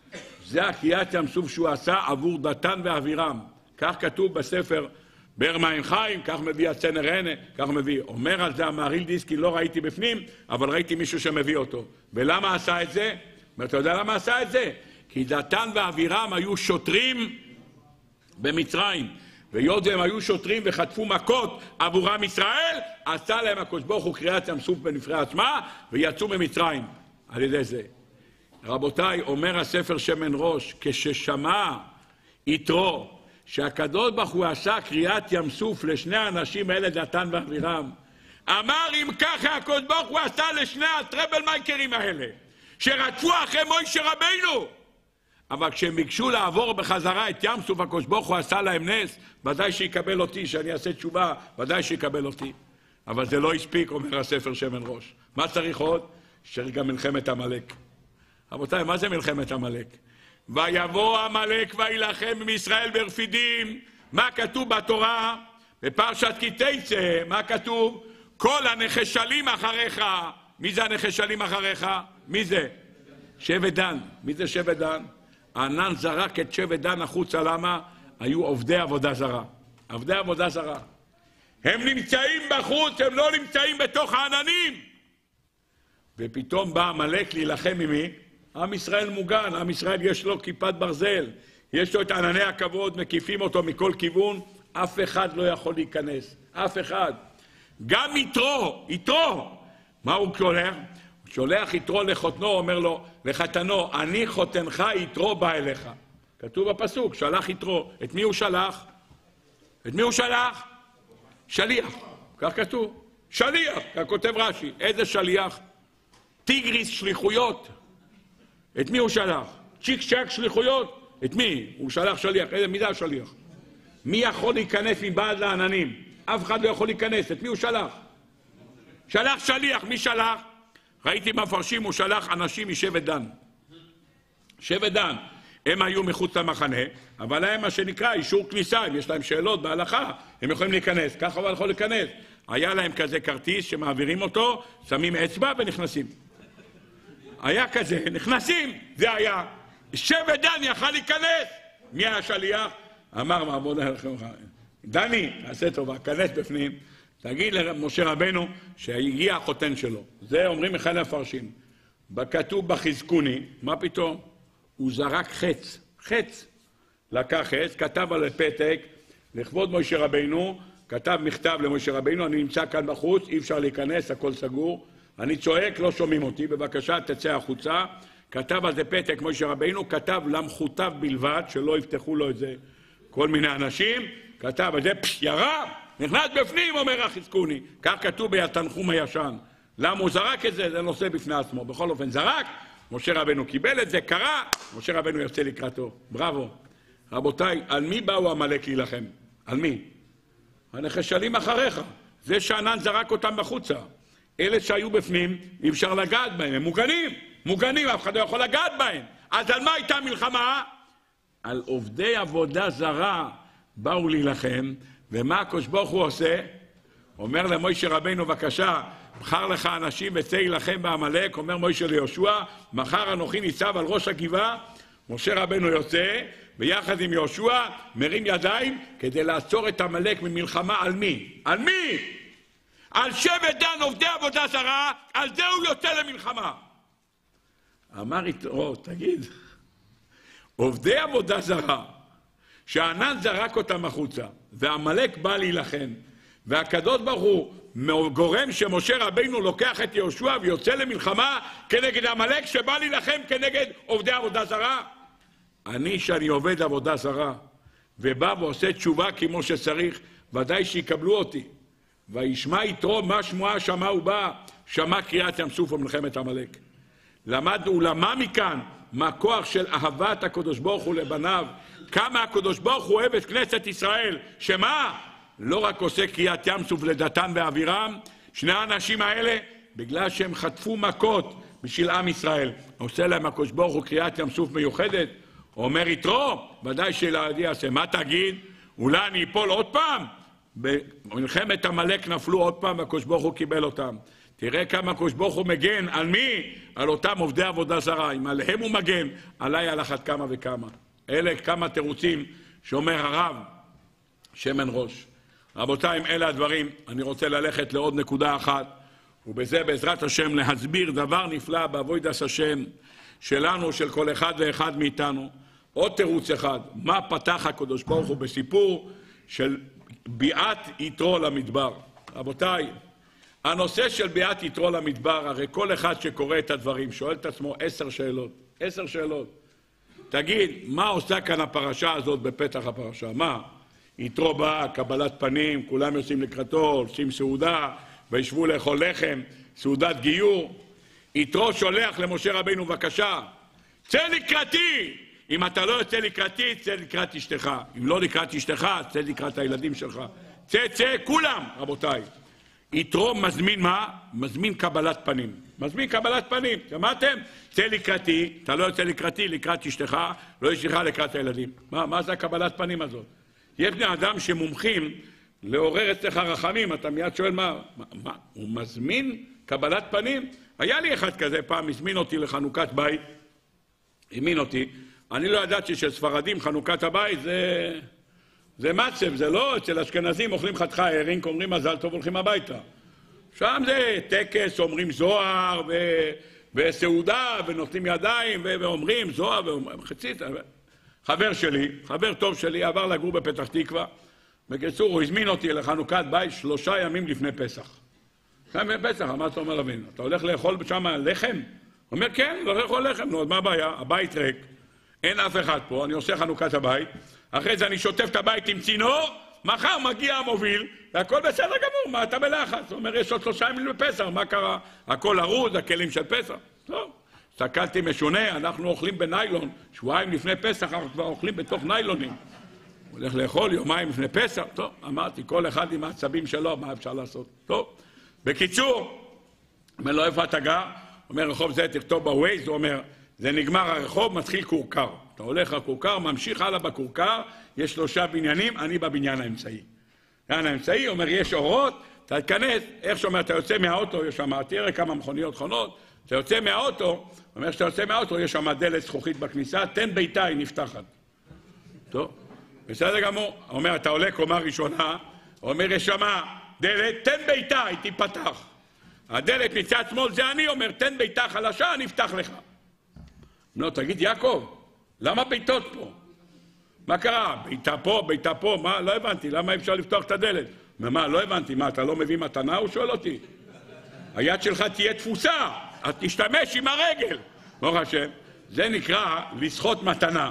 זה הקריאת ים סוף שהוא עשה עבור דתן ואבירם. כך כתוב בספר באר מים חיים, כך מביא הצנר רנה, כך מביא. אומר על זה המהרי"ל דיסקין, לא ראיתי בפנים, אבל ראיתי מישהו שמביא אותו. ולמה עשה את זה? ואתה יודע למה עשה את זה? כי דתן ואבירם היו שוטרים במצרים. ויוד הם היו שוטרים וחטפו מכות עבור עם ישראל, עשה להם הקדוש ברוך הוא קריאת ים סוף בנפרד עצמה, ויצאו ממצרים על ידי זה. רבותיי, אומר הספר שמן ראש, כששמע יתרו שהקדוש ברוך הוא עשה קריאת ים סוף לשני האנשים האלה, דתן ואבירם, אמר אם ככה הקדוש ברוך הוא עשה לשני הטרבל מייקרים האלה, שרדפו אחרי מוישה רבינו, אבל כשהם ביקשו לעבור בחזרה את ים סוף, הקדוש ברוך הוא עשה להם נס, ודאי שיקבל אותי, שאני אעשה תשובה, ודאי שיקבל אותי. אבל זה לא הספיק, אומר הספר שמן ראש. מה צריך עוד? צריך גם מלחמת עמלק. רבותיי, מה זה מלחמת עמלק? ויבוא עמלק וילחם עם ישראל ברפידים. מה כתוב בתורה? בפרשת כי תצא, מה כתוב? כל הנחשלים אחריך. מי זה הנחשלים אחריך? מי זה? שבט דן. מי זה שבט דן? הענן זרק את שבט דן החוצה, למה? היו עובדי עבודה זרה. עובדי עבודה זרה. הם נמצאים בחוץ, הם לא נמצאים בתוך העננים. ופתאום בא עמלק להילחם עם מי? עם ישראל מוגן, עם ישראל יש לו כיפת ברזל, יש לו את ענני הכבוד, מקיפים אותו מכל כיוון, אף אחד לא יכול להיכנס, אף אחד. גם יתרו, יתרו, מה הוא שולח? הוא שולח יתרו לחותנו, אומר לו, לחתנו, אני חותנך, יתרו בא אליך. כתוב בפסוק, שלח יתרו. את מי הוא שלח? את מי הוא שלח? שליח, כך כתוב. שליח, כך כותב רש"י. איזה שליח? טיגריס שליחויות. את מי הוא שלח? צ'יק צ'ק שליחויות. את מי? הוא שלח שליח. איזה מי זה השליח? מי יכול להיכנס מבעד לעננים? אף אחד לא יכול להיכנס. את מי הוא שלח? שלח שליח. מי שלח? ראיתי מפרשים, הוא שלח אנשים משבט דן. שבט דן. הם היו מחוץ למחנה, אבל להם מה שנקרא אישור כניסה. אם יש להם שאלות בהלכה, הם יכולים להיכנס. ככה אבל יכול להיכנס. היה להם כזה כרטיס שמעבירים אותו, שמים אצבע ונכנסים. היה כזה, נכנסים, זה היה. שבט דן יכל להיכנס. מי היה השליח? אמר מעבוד עליכם, דני, תעשה טובה, כנס בפנים, תגיד למשה רבנו שהגיע החותן שלו. זה אומרים אחד הפרשים. בכתוב בחזקוני, מה פתאום? הוא זרק חץ, חץ. לקח חץ, כתב על הפתק, לכבוד משה רבנו, כתב מכתב למשה רבנו, אני נמצא כאן בחוץ, אי אפשר להיכנס, הכל סגור. אני צועק, לא שומעים אותי, בבקשה תצא החוצה. כתב על זה פתק משה רבנו, כתב למחותיו בלבד, שלא יפתחו לו את זה כל מיני אנשים, כתב על זה, פש, ירה, נכנס בפנים, אומר החזקוני. כך כתוב בתנחום הישן. למה הוא זרק את זה? זה נושא בפני עצמו. בכל אופן, זרק, משה רבנו קיבל את זה, קרא, משה רבנו יוצא לקראתו. בראבו. רבותיי, על מי באו עמלק להילחם? על מי? הנחשלים אחריך. זה שענן זרק אותם בחוצה. אלה שהיו בפנים, אי אפשר לגעת בהם, הם מוגנים, מוגנים, אף אחד לא יכול לגעת בהם. אז על מה הייתה מלחמה? על עובדי עבודה זרה באו להילחם, ומה הקדוש ברוך הוא עושה? אומר למשה רבינו, בבקשה, בחר לך אנשים וצא להילחם בעמלק. אומר משה ליהושע, מחר אנוכי ניצב על ראש הגבעה. משה רבינו יוצא, ביחד עם יהושע, מרים ידיים כדי לעצור את עמלק ממלחמה. על מי? על מי? על שבט דן, עובדי עבודה זרה, על זה הוא יוצא למלחמה. אמר יתרו, תגיד, עובדי עבודה זרה, שהענן זרק אותם החוצה, ועמלק בא להילחם, והקדוש ברוך הוא גורם שמשה רבינו לוקח את יהושע ויוצא למלחמה כנגד עמלק שבא להילחם כנגד עובדי עבודה זרה. אני שאני עובד עבודה זרה ובא ועושה תשובה כמו שצריך, ודאי שיקבלו אותי. וישמע יתרו מה שמועה, שמע הוא בא, שמע קריאת ים סוף ומלחמת עמלק. למד ולמה מכאן מה כוח של אהבת הקדוש ברוך הוא לבניו, כמה הקדוש ברוך הוא אוהב את כנסת ישראל, שמה? לא רק עושה קריאת ים סוף לדתן ואבירם, שני האנשים האלה, בגלל שהם חטפו מכות בשביל עם ישראל, עושה להם הקדוש ברוך הוא קריאת ים סוף מיוחדת. אומר יתרו, ודאי שלעדי יעשה, מה תגיד? אולי אני אפול עוד פעם? במלחמת עמלק נפלו עוד פעם והקדוש ברוך הוא קיבל אותם. תראה כמה הקדוש ברוך הוא מגן, על מי? על אותם עובדי עבודה זרה. אם עליהם הוא מגן, עליי על אחת כמה וכמה. אלה כמה תירוצים שאומר הרב שמן ראש. רבותיי, אם אלה הדברים, אני רוצה ללכת לעוד נקודה אחת, ובזה בעזרת השם להסביר דבר נפלא בעבודת השם שלנו, של כל אחד ואחד מאיתנו. עוד תירוץ אחד, מה פתח הקדוש ברוך הוא בסיפור של ביאת יתרו למדבר. רבותיי, הנושא של ביאת יתרו למדבר, הרי כל אחד שקורא את הדברים שואל את עצמו עשר שאלות, עשר שאלות. תגיד, מה עושה כאן הפרשה הזאת בפתח הפרשה? מה? יתרו בא, קבלת פנים, כולם יוצאים לקראתו, עושים סעודה, וישבו לאכול לחם, סעודת גיור. יתרו שולח למשה רבינו, בבקשה, צא לקראתי. אם אתה לא יוצא לקראתי, צא לקראת אשתך. אם לא לקראת אשתך, צא לקראת הילדים שלך. צא, צא, כולם, רבותיי. יתרו מזמין מה? מזמין קבלת פנים. מזמין קבלת פנים. שמעתם? צא לקראתי, אתה לא יוצא לקראתי, לקראת אשתך, לא אשתך לקראת הילדים. מה, מה זה הקבלת פנים הזאת? יש בני אדם שמומחים לעורר אצלך רחמים, אתה מיד שואל מה, מה, מה? הוא מזמין קבלת פנים? היה לי אחד כזה פעם, הזמין אותי לחנוכת בית, הזמין אותי, אני לא ידעתי שספרדים חנוכת הבית זה, זה מצב, זה לא, אצל אשכנזים אוכלים חתיכה הערינק, אומרים מזל טוב, הולכים הביתה. שם זה טקס, אומרים זוהר ו... וסעודה, ונותנים ידיים, ו... ואומרים זוהר, ואומרים חצית. חבר שלי, חבר טוב שלי, עבר לגור בפתח תקווה, בקיצור, הוא הזמין אותי לחנוכת בית שלושה ימים לפני פסח. לפני פסח, מה אתה אומר לבין? אתה הולך לאכול שם לחם? הוא אומר, כן, הולך לאכול לחם. נו, מה הבעיה? הבית ריק, אין אף אחד פה, אני עושה חנוכת הבית, אחרי זה אני שוטף את הבית עם צינור, מחר מגיע המוביל, והכל בסדר גמור, מה אתה בלחץ? הוא אומר, יש עוד שלושה ימים לפסח, מה קרה? הכל ארוז, הכלים של פסח. טוב, הסתכלתי משונה, אנחנו אוכלים בניילון, שבועיים לפני פסח, אנחנו כבר אוכלים בתוך ניילונים. הוא הולך לאכול יומיים לפני פסח, טוב, אמרתי, כל אחד עם העצבים שלו, מה אפשר לעשות? טוב, בקיצור, אומר לו, איפה אתה גר? הוא אומר, רחוב זה, תכתוב בווייז, הוא אומר, זה נגמר הרחוב, מתחיל קורקר. אתה הולך לקורקר, ממשיך הלאה בקורקר, יש שלושה בניינים, אני בבניין האמצעי. בבניין האמצעי, אומר, יש אורות, אתה תכנס, איך שאומר, אתה יוצא מהאוטו, יש שם, תראה כמה מכוניות חונות, אתה יוצא מהאוטו, אומר שאתה יוצא מהאוטו, יש שם דלת זכוכית בכניסה, תן ביתה, היא נפתחת. טוב, בסדר גמור. הוא אומר, אתה עולה קומה ראשונה, הוא אומר, יש שם דלת, תן ביתה, היא תיפתח. הדלת מצד שמאל, זה אני אומר, תן ביתה חלשה, נפתח לך. לא, תגיד, יעקב, למה ביתות פה? מה קרה? ביתה פה, ביתה פה, מה? לא הבנתי, למה אפשר לפתוח את הדלת? מה, לא הבנתי, מה, אתה לא מביא מתנה? הוא שואל אותי. היד שלך תהיה תפוסה, אז תשתמש עם הרגל. ברוך השם, זה נקרא לסחוט מתנה.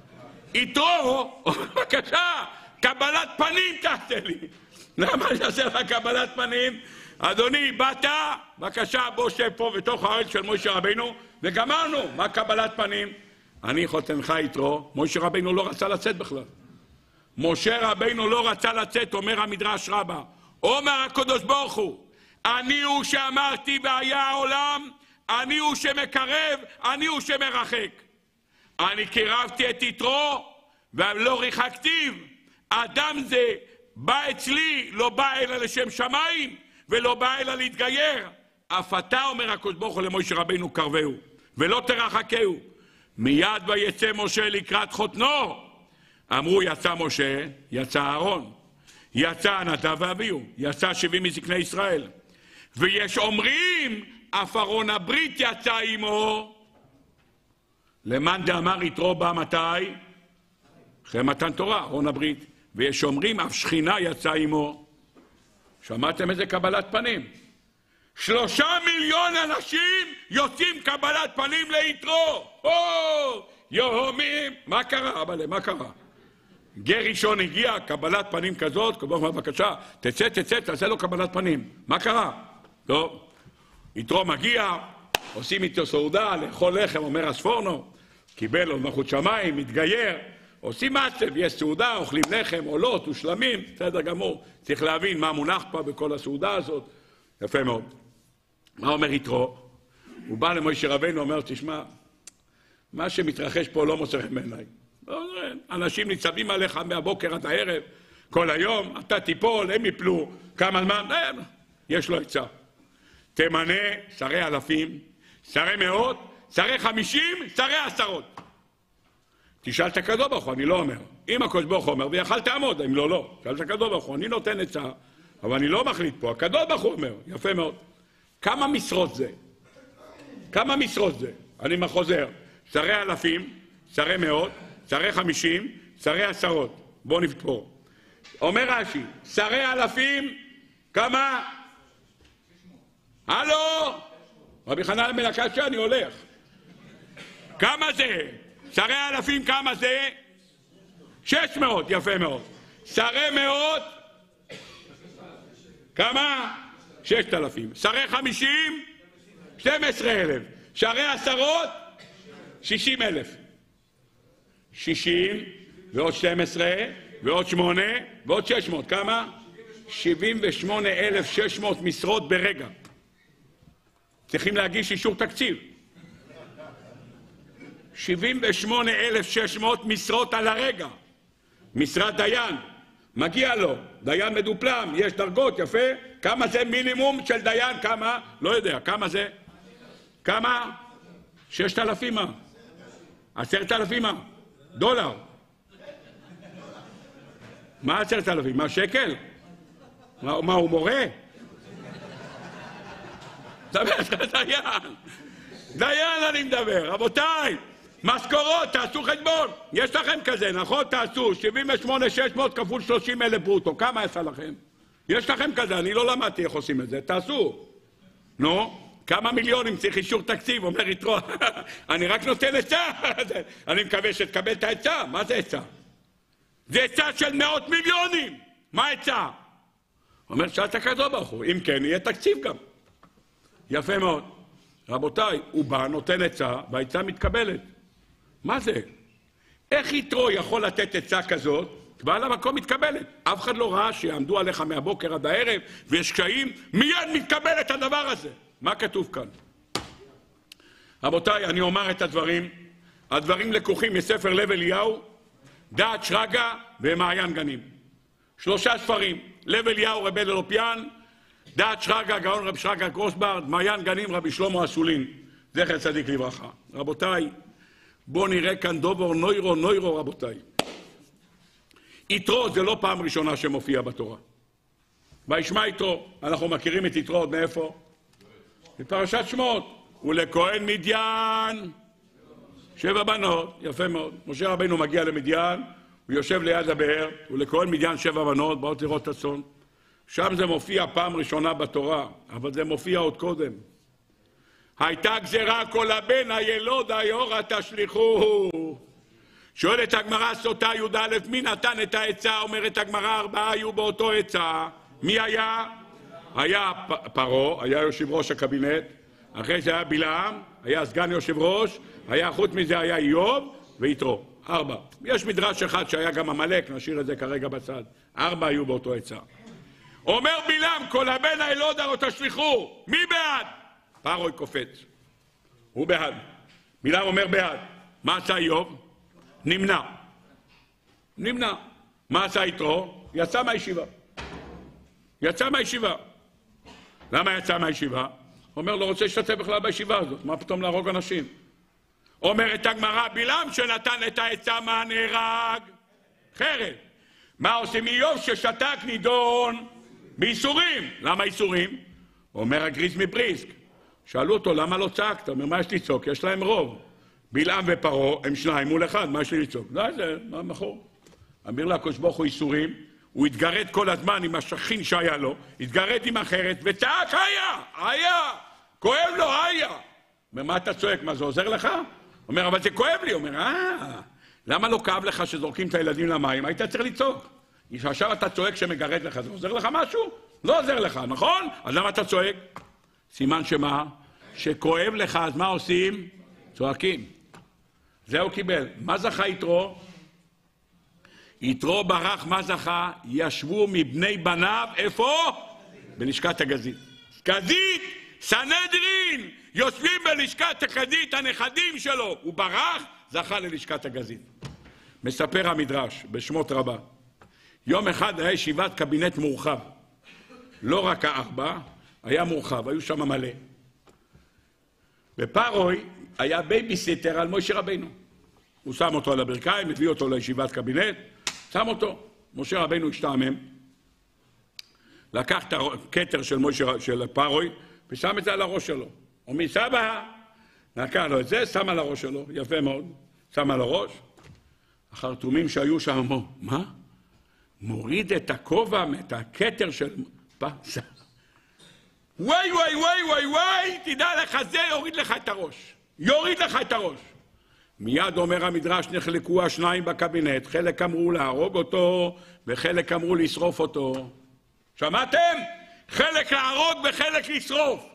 יתרו, בבקשה, קבלת פנים תעשה לי. למה אני אעשה לך קבלת פנים? אדוני, באת, בבקשה, בוא שב פה בתוך הארץ של משה רבינו, וגמרנו, מה קבלת פנים? אני חותנך יתרו, משה רבינו לא רצה לצאת בכלל. משה רבינו לא רצה לצאת, אומר המדרש רבה. אומר הקדוש ברוך הוא, אני הוא שאמרתי והיה העולם, אני הוא שמקרב, אני הוא שמרחק. אני קירבתי את יתרו, ולא ריחקתיו. האדם זה בא אצלי, לא בא אלא לשם שמיים, ולא בא אלא להתגייר. אף אתה, אומר הקדוש ברוך הוא למשה רבינו, קרבהו, ולא תרחקהו. מיד ויצא משה לקראת חותנו. אמרו יצא משה, יצא אהרון, יצא נדב ואביהו, יצא שבעים מזקני ישראל. ויש אומרים, אף ארון הברית יצא עמו. למאן דאמר יתרו בא מתי? אחרי מתן תורה, ארון הברית. ויש אומרים, אף שכינה יצא עמו. שמעתם איזה קבלת פנים? שלושה מיליון אנשים יוצאים קבלת פנים ליתרו. או, יהומים. מה קרה? אבל מה קרה? גר ראשון הגיע, קבלת פנים כזאת, כמו בבקשה, תצא, תצא, תעשה לו קבלת פנים. מה קרה? טוב. יתרו מגיע, עושים איתו סעודה, לאכול לחם, אומר הספורנו, קיבל לו מלכות שמיים, מתגייר, עושים מעצב, יש סעודה, אוכלים לחם, עולות ושלמים, בסדר גמור. צריך להבין מה מונח פה בכל הסעודה הזאת. יפה מאוד. מה אומר יתרו? הוא בא למשה רבינו, אומר, תשמע, מה שמתרחש פה לא מוצא חן בעיניי. אנשים ניצבים עליך מהבוקר עד הערב, כל היום, אתה תיפול, הם יפלו, כמה זמן, יש לו עצה. תמנה שרי אלפים, שרי מאות, שרי חמישים, שרי עשרות. תשאל את הקדוש ברוך הוא, אני לא אומר. אם הקדוש ברוך הוא אומר, ויכול תעמוד, אם לא, לא. תשאל את הקדוש ברוך הוא, אני נותן עצה, אבל אני לא מחליט פה. הקדוש ברוך הוא אומר, יפה מאוד. כמה משרות זה? כמה משרות זה? אני מחוזר. שרי אלפים, שרי מאות, שרי חמישים, שרי עשרות. בואו נפתור. אומר רש"י, שרי אלפים, כמה? הלו? רבי חנן בן הקשיא, אני הולך. כמה זה? שרי אלפים כמה זה? שש מאות, יפה מאוד. שרי מאות? כמה? ששת אלפים. שרי חמישים? שתים עשרה אלף. שרי עשרות? שישים אלף. שישים ועוד שתים עשרה ועוד שמונה ועוד שש מאות. כמה? שבעים ושמונה אלף ושש מאות משרות ברגע. צריכים להגיש אישור תקציב. שבעים ושמונה אלף ושש מאות משרות על הרגע. משרת דיין, מגיע לו, דיין מדופלם, יש דרגות, יפה. כמה זה מינימום של דיין? כמה? לא יודע, כמה זה? כמה? ששת אלפים מה? עשרת אלפים מה? דולר. מה עשרת אלפים? מה, שקל? מה, מה הוא מורה? דיין, דיין אני מדבר, רבותיי, משכורות, תעשו חשבון, יש לכם כזה, נכון? תעשו, שבעים ושמונה אלף ושש מאות כפול שלושים אלף ברוטו, כמה יצא לכם? יש לכם כזה, אני לא למדתי איך עושים את זה, תעשו. נו, כמה מיליונים צריך אישור תקציב, אומר יתרו, אני רק נותן עצה, אני מקווה שתקבל את העצה, מה זה עצה? זה עצה של מאות מיליונים, מה עצה? אומר שאתה כזו ברוך הוא, אם כן יהיה תקציב גם. יפה מאוד. רבותיי, הוא בא, נותן עצה, והעצה מתקבלת. מה זה? איך יתרו יכול לתת עצה כזאת, ועל המקום מתקבלת? אף אחד לא ראה שיעמדו עליך מהבוקר עד הערב, ויש קשיים, מיד מתקבל את הדבר הזה. מה כתוב כאן? רבותיי, אני אומר את הדברים. הדברים לקוחים מספר לב אליהו, דעת שרגא ומעיין גנים. שלושה ספרים. לב אליהו רבי אלופיאן, דעת שרגא, גאון רב שרגא גרוסברד, מעיין גנים רבי שלמה אסולין, זכר צדיק לברכה. רבותיי, בואו נראה כאן דובר נוירו, נוירו רבותיי. יתרו זה לא פעם ראשונה שמופיע בתורה. וישמע יתרו, אנחנו מכירים את יתרו עוד מאיפה? בפרשת שמות. ולכהן מדיין, שבע בנות, יפה מאוד. משה רבינו מגיע למדיין, הוא יושב ליד הבאר, ולכהן מדיין שבע בנות, באות לראות את הצאן. שם זה מופיע פעם ראשונה בתורה, אבל זה מופיע עוד קודם. הייתה גזירה כל הבן הילוד היורה תשליכו. שואלת הגמרא סוטה י"א, מי נתן את העצה? אומרת הגמרא, ארבעה היו באותו עצה. מי היה? היה פרעה, היה יושב ראש הקבינט, אחרי זה היה בלעם, היה סגן יושב ראש, היה חוץ מזה היה איוב ויתרו. ארבע. יש מדרש אחד שהיה גם עמלק, נשאיר את זה כרגע בצד. ארבע היו באותו עצה. אומר בלעם, כל הבן הילוד הרו תשליכו. מי בעד? פרעה קופץ. הוא בעד. בלעם אומר בעד. מה עשה איוב? נמנע. נמנע. מה עשה יתרו? יצא מהישיבה. יצא מהישיבה. למה יצא מהישיבה? אומר, לא רוצה להשתתף בכלל בישיבה הזאת. מה פתאום להרוג אנשים? אומרת הגמרא, בלעם שנתן את העצה, מה נהרג? חרב. מה עושים איוב ששתק נידון? באיסורים. למה איסורים? אומר הגריס מבריסק. שאלו אותו, למה לא צעקת? אומר, מה יש לצעוק? יש להם רוב. בלעם ופרעה הם שניים מול אחד, מה יש לי לצעוק? לא, זה מחור. אמיר לה, הקדוש ברוך הוא איסורים, הוא התגרד כל הזמן עם השכין שהיה לו, התגרד עם אחרת, וצעק, היה, היה, כואב לו, היה. אומר, מה אתה צועק? מה, זה עוזר לך? אומר, אבל זה כואב לי. אומר, אה, למה לא כאב לך שזורקים את הילדים למים? היית צריך לצעוק. עכשיו אתה צועק שמגרד לך, זה עוזר לך משהו? לא עוזר לך, נכון? אז למה אתה צועק? סימן שמה? שכואב לך, אז מה עושים? צועקים. זהו קיבל. מה זכה יתרו? יתרו ברח, מה זכה? ישבו מבני בניו, איפה? בלשכת הגזית. גזית, סנהדרין, יושבים בלשכת הגזית, הנכדים שלו. הוא ברח, זכה ללשכת הגזית. מספר המדרש, בשמות רבה. יום אחד היה ישיבת קבינט מורחב. לא רק הארבע, היה מורחב, היו שם מלא. ופרעה היה בייביסיטר על משה רבינו. הוא שם אותו על הברכיים, הביא אותו לישיבת קבינט, שם אותו. משה רבינו השתעמם, לקח את הכתר של, של פרעה ושם את זה על הראש שלו. אומר, סבא, לקח לו את זה, שם על הראש שלו, יפה מאוד, שם על הראש. החרטומים שהיו שם אמרו, מה? מוריד את הכובע, את הכתר של פסה. וואי וואי וואי וואי וואי, תדע לך, זה יוריד לך את הראש. יוריד לך את הראש. מיד אומר המדרש, נחלקו השניים בקבינט, חלק אמרו להרוג אותו, וחלק אמרו לשרוף אותו. שמעתם? חלק להרוג וחלק לשרוף.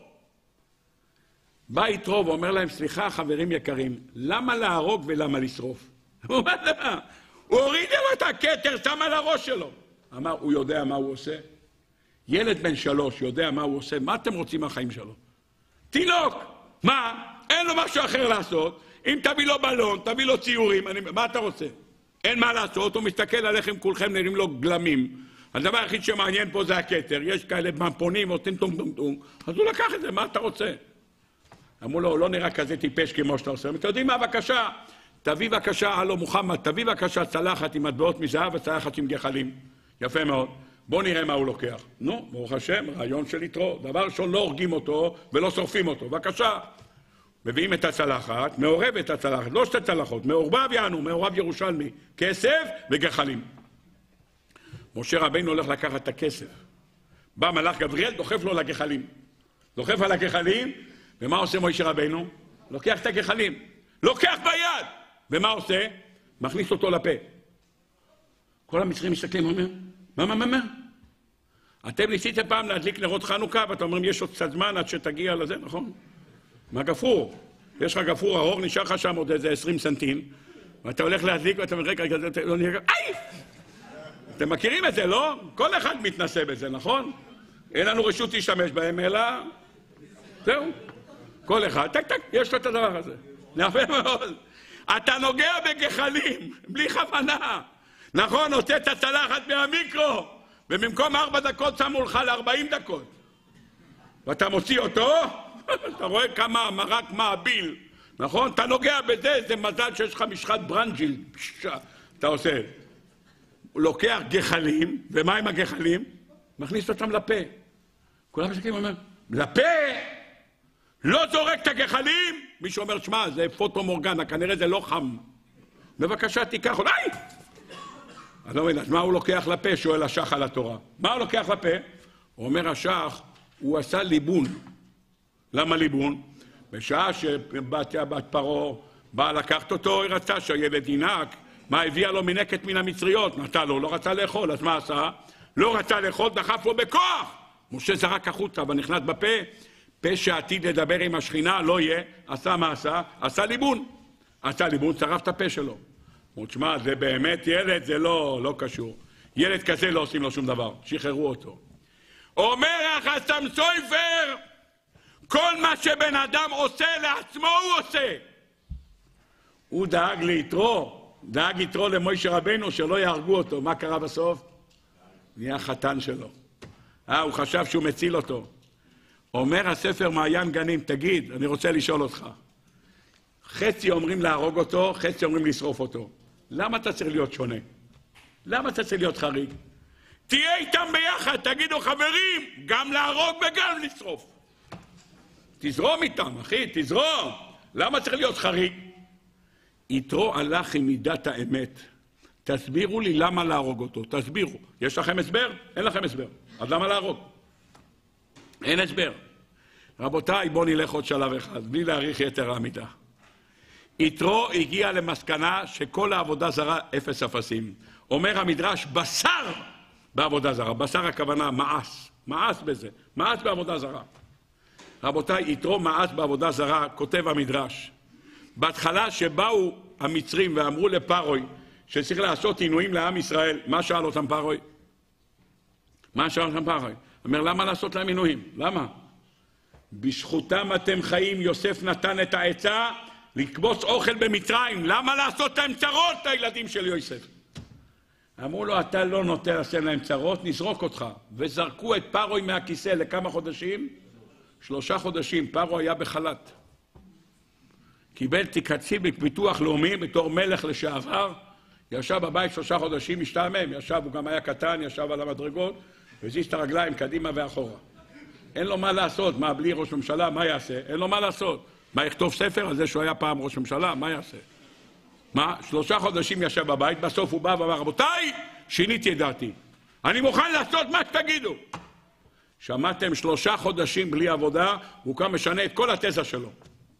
בא יתרו ואומר להם, סליחה חברים יקרים, למה להרוג ולמה לשרוף? הוא אומר למה? הוא הוריד לו את הכתר, שם על הראש שלו. אמר, הוא יודע מה הוא עושה? ילד בן שלוש יודע מה הוא עושה, מה אתם רוצים מהחיים שלו? תינוק, מה? אין לו משהו אחר לעשות. אם תביא לו בלון, תביא לו ציורים, אני... מה אתה רוצה? אין מה לעשות, הוא מסתכל עליכם, כולכם נראים לו גלמים. הדבר היחיד שמעניין פה זה הכתר, יש כאלה ממפונים, עושים טום טום טום, אז הוא לקח את זה, מה אתה רוצה? אמרו לו, הוא לא נראה כזה טיפש כמו שאתה עושה. אתם יודעים מה, בבקשה? תביא בבקשה, הלו מוחמד, תביא בבקשה צלחת עם מטבעות מזהב וצלחת עם גחלים. יפה מאוד. בוא נראה מה הוא לוקח. נו, ברוך השם, רעיון של יתרו. דבר ראשון, לא הורגים אותו ולא שורפים אותו. בבקשה. מביאים את הצלחת, מעורב את הצלחת, לא שתי צלחות, מעורבב יענו, מעורב ירושלמי, כסף וגחלים. משה רבינו הולך לקחת את הכסף. בא מלאך גבריאל, דוחף לו לגחלים. דוחף על הגחלים, ומה עושה משה רבינו? לוקח את הגחלים. לוקח ביד! ומה עושה? מכניס אותו לפה. כל המצרים מסתכלים, אומר, מה, מה, מה, מה? אתם ניסיתם פעם להדליק נרות חנוכה, ואתם אומרים, יש עוד קצת זמן עד שתגיע לזה, נכון? מה גפרור? יש לך גפרור ארוך, נשאר לך שם עוד איזה עשרים סנטים, ואתה הולך להדליק, ואתה אומר, רגע, אתה לא נראה, איי! אתם מכירים את זה, לא? כל אחד מתנסה בזה, נכון? אין לנו רשות להשתמש בהם, אלא... זהו. כל אחד, טק טק, יש לו את הדבר הזה. נפה מאוד. אתה נוגע בגחלים, בלי כוונה. נכון, הוצא את הצלחת מהמיקרו, ובמקום ארבע דקות שמו לך לארבעים דקות. ואתה מוציא אותו, אתה רואה כמה מרק מעביל. נכון? אתה נוגע בזה, זה מזל שיש לך משחת ברנג'יל. אתה עושה. הוא לוקח גחלים, ומה עם הגחלים? מכניס אותם לפה. כולם מסתכלים ואומר, לפה? לא זורק את הגחלים? מישהו אומר, שמע, זה פוטו מורגנה, כנראה זה לא חם. בבקשה, תיקח אותו. איי! אז לא מבין, אז מה הוא לוקח לפה? שואל השח על התורה. מה הוא לוקח לפה? הוא אומר, השח, הוא עשה ליבון. למה ליבון? בשעה שבתיה בת פרעה באה לקחת אותו, היא רצה שהילד ינק. מה הביאה לו מנקת מן המצריות? נתן לו, לא רצה לאכול, אז מה עשה? לא רצה לאכול, דחף לו בכוח. משה זרק החוצה ונכנס בפה, פה שעתיד לדבר עם השכינה, לא יהיה, עשה מה עשה? עשה ליבון. עשה ליבון, צרף את הפה שלו. הוא תשמע, זה באמת ילד, זה לא, לא קשור. ילד כזה לא עושים לו שום דבר, שחררו אותו. אומר החסם סויפר, כל מה שבן אדם עושה לעצמו הוא עושה. הוא דאג ליתרו, דאג יתרו למוישה רבנו שלא יהרגו אותו. מה קרה בסוף? נהיה חתן שלו. אה, הוא חשב שהוא מציל אותו. אומר הספר מעיין גנים, תגיד, אני רוצה לשאול אותך. חצי אומרים להרוג אותו, חצי אומרים לשרוף אותו. למה אתה צריך להיות שונה? למה אתה צריך להיות חריג? תהיה איתם ביחד, תגידו חברים, גם להרוג וגם לשרוף. תזרום איתם, אחי, תזרום. למה צריך להיות חריג? יתרו הלך עם מידת האמת. תסבירו לי למה להרוג אותו, תסבירו. יש לכם הסבר? אין לכם הסבר. אז למה להרוג? אין הסבר. רבותיי, בואו נלך עוד שלב אחד, בלי להאריך יתר העמידה. יתרו הגיע למסקנה שכל העבודה זרה אפס אפסים. אומר המדרש, בשר בעבודה זרה. בשר הכוונה מאס. מאס בזה. מאס בעבודה זרה. רבותיי, יתרו מאס בעבודה זרה, כותב המדרש. בהתחלה שבאו המצרים ואמרו לפרוי שצריך לעשות עינויים לעם ישראל, מה שאל אותם פרוי? מה שאל אותם פרוי? אומר, למה לעשות להם עינויים? למה? בזכותם אתם חיים, יוסף נתן את העצה לקבוץ אוכל במצרים. למה לעשות להם צרות, הילדים של יוסף? אמרו לו, אתה לא נוטה לעשות להם צרות, נזרוק אותך. וזרקו את פרוי מהכיסא לכמה חודשים? שלושה חודשים. פרוי היה בחל"ת. קיבל תקציב בביטוח לאומי בתור מלך לשעבר, ישב בבית שלושה חודשים, משתעמם, ישב, הוא גם היה קטן, ישב על המדרגות, והזיז את הרגליים קדימה ואחורה. אין לו מה לעשות, מה בלי ראש ממשלה, מה יעשה? אין לו מה לעשות. מה יכתוב ספר על זה שהוא היה פעם ראש ממשלה, מה יעשה? מה? שלושה חודשים ישב בבית, בסוף הוא בא ואמר, רבותיי, שיניתי את דעתי. אני מוכן לעשות מה שתגידו. שמעתם שלושה חודשים בלי עבודה, הוא כאן משנה את כל התזה שלו.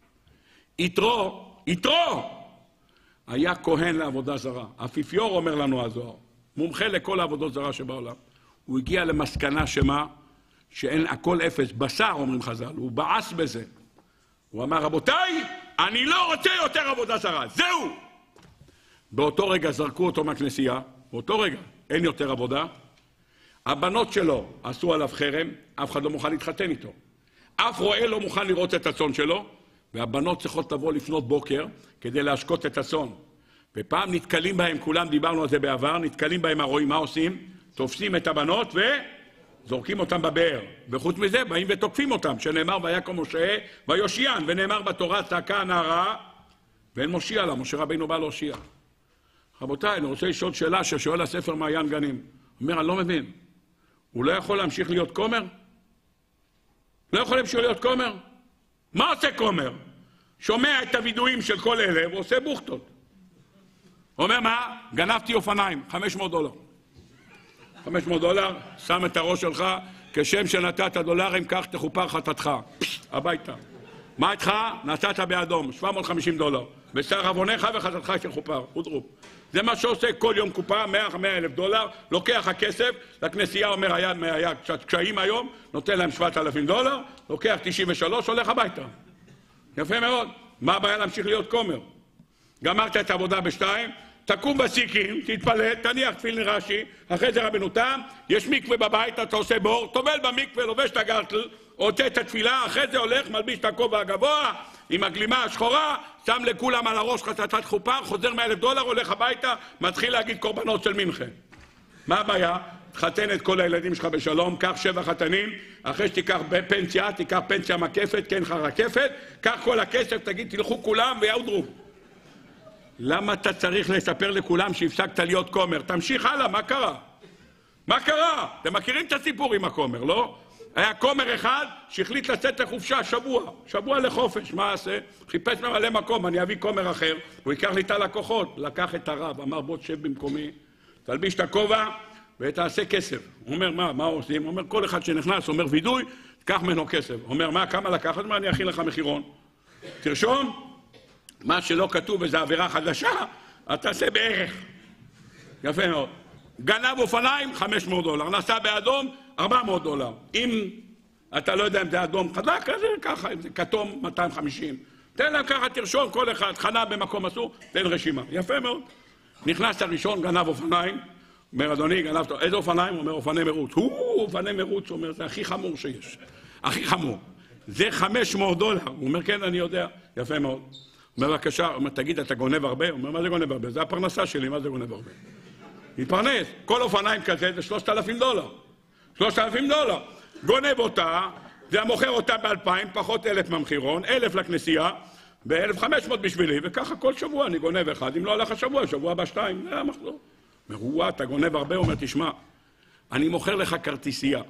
יתרו, יתרו, היה כהן לעבודה זרה. אפיפיור אומר לנו הזוהר, מומחה לכל העבודות זרה שבעולם. הוא הגיע למסקנה שמה, שאין הכל אפס, בשר אומרים חז"ל, הוא בעס בזה. הוא אמר, רבותיי, אני לא רוצה יותר עבודה זרה, זהו! באותו רגע זרקו אותו מהכנסייה, באותו רגע, אין יותר עבודה. הבנות שלו עשו עליו חרם, אף אחד לא מוכן להתחתן איתו. אף רועה לא מוכן לראות את הצאן שלו, והבנות צריכות לבוא לפנות בוקר כדי להשקות את הצאן. ופעם נתקלים בהם, כולם דיברנו על זה בעבר, נתקלים בהם הרועים, מה עושים? תופסים את הבנות וזורקים אותם בבאר. וחוץ מזה באים ותוקפים אותם, שנאמר ויקום משה ויושיען, ונאמר בתורה צעקה הנערה, ואין מושיע לה, משה רבינו בא להושיע. רבותיי, אני רוצה לשאול שאלה ששואל הספר מעיין גנים. הוא אומר, אני לא מבין, הוא לא יכול להמשיך להיות כומר? לא יכול להמשיך להיות כומר? מה עושה כומר? שומע את הוידועים של כל אלה ועושה בוכטות. אומר, מה? גנבתי אופניים, חמש מאות דולר. חמש מאות דולר, שם את הראש שלך, כשם שנתת דולרים, כך תחופר חטאתך. הביתה. מה איתך? נתת באדום, שבע מאות וחמישים דולר. בשר עווניך וחטאתך שחופר. אודרופ. זה מה שעושה כל יום קופה, מאה אלף דולר, לוקח הכסף, לכנסייה אומר, היה, היה קשיים היום, נותן להם שבעת אלפים דולר, לוקח תשעים ושלוש, הולך הביתה. יפה מאוד. מה הבעיה להמשיך להיות כומר? גמרת את העבודה בשתיים, תקום בסיקים, תתפלל, תניח תפילין רש"י, אחרי זה רבנו תם, יש מקווה בבית, אתה עושה בור, טובל במקווה, לובש את הגרטל, עוטה את התפילה, אחרי זה הולך, מלביש את הכובע הגבוה, עם הגלימה השחורה, שם לכולם על הראש חטאת חופר, חוזר מאה אלף דולר, הולך הביתה, מתחיל להגיד קורבנות של מנחה. מה הבעיה? תחתן את כל הילדים שלך בשלום, קח שבע חתנים, אחרי שתיקח פנסיה, תיקח פנסיה מקפת, כן לך רקפת, קח כל הכסף, תגיד, תלכו כולם ויעודרו. למה אתה צריך לספר לכולם שהפסקת להיות כומר? תמשיך הלאה, מה קרה? מה קרה? אתם מכירים את הסיפור עם הכומר, לא? היה כומר אחד שהחליט לצאת לחופשה שבוע, שבוע לחופש, מה עשה? חיפש ממלא מקום, אני אביא כומר אחר, הוא ייקח לי את הלקוחות, לקח את הרב, אמר בוא תשב במקומי, תלביש את הכובע ותעשה כסף. הוא אומר מה, מה עושים? הוא אומר כל אחד שנכנס, אומר וידוי, תקח ממנו כסף. הוא אומר מה, כמה לקחת? מה, אני אכין לך מחירון. תרשום, מה שלא כתוב איזו עבירה חדשה, אתה תעשה בערך. יפה מאוד. גנב אופניים, חמש מאות דולר. נסע באדום, ארבע מאות דולר. אם אתה לא יודע אם זה אדום חזק, אז זה ככה, אם זה כתום, מאתיים וחמישים. תן להם ככה, תרשום כל אחד, חנה במקום אסור, תן רשימה. יפה מאוד. נכנס הראשון, גנב אופניים, אומר, אדוני, גנבת, איזה אופניים? הוא אומר, אופני מרוץ. הוא, אופני מרוץ, הוא אומר, זה הכי חמור שיש. הכי חמור. זה חמש מאות דולר. הוא אומר, כן, אני יודע, יפה מאוד. הוא אומר, בבקשה, הוא אומר, תגיד, אתה גונב הרבה? הוא אומר, מה זה גונב הרבה? זה הפרנסה שלי, מה זה גונב הרבה? מתפרנס, כל אופניים כזה זה שלושת אלפים דולר. שלושת אלפים דולר. גונב אותה, זה מוכר אותה באלפיים, פחות אלף ממחירון, אלף לכנסייה, ב-אלף וחמש מאות בשבילי, וככה כל שבוע אני גונב אחד, אם לא הלך השבוע, שבוע הבא שתיים, זה המחזור. אומר, וואה, אתה גונב הרבה, הוא אומר, תשמע, אני מוכר לך כרטיסייה.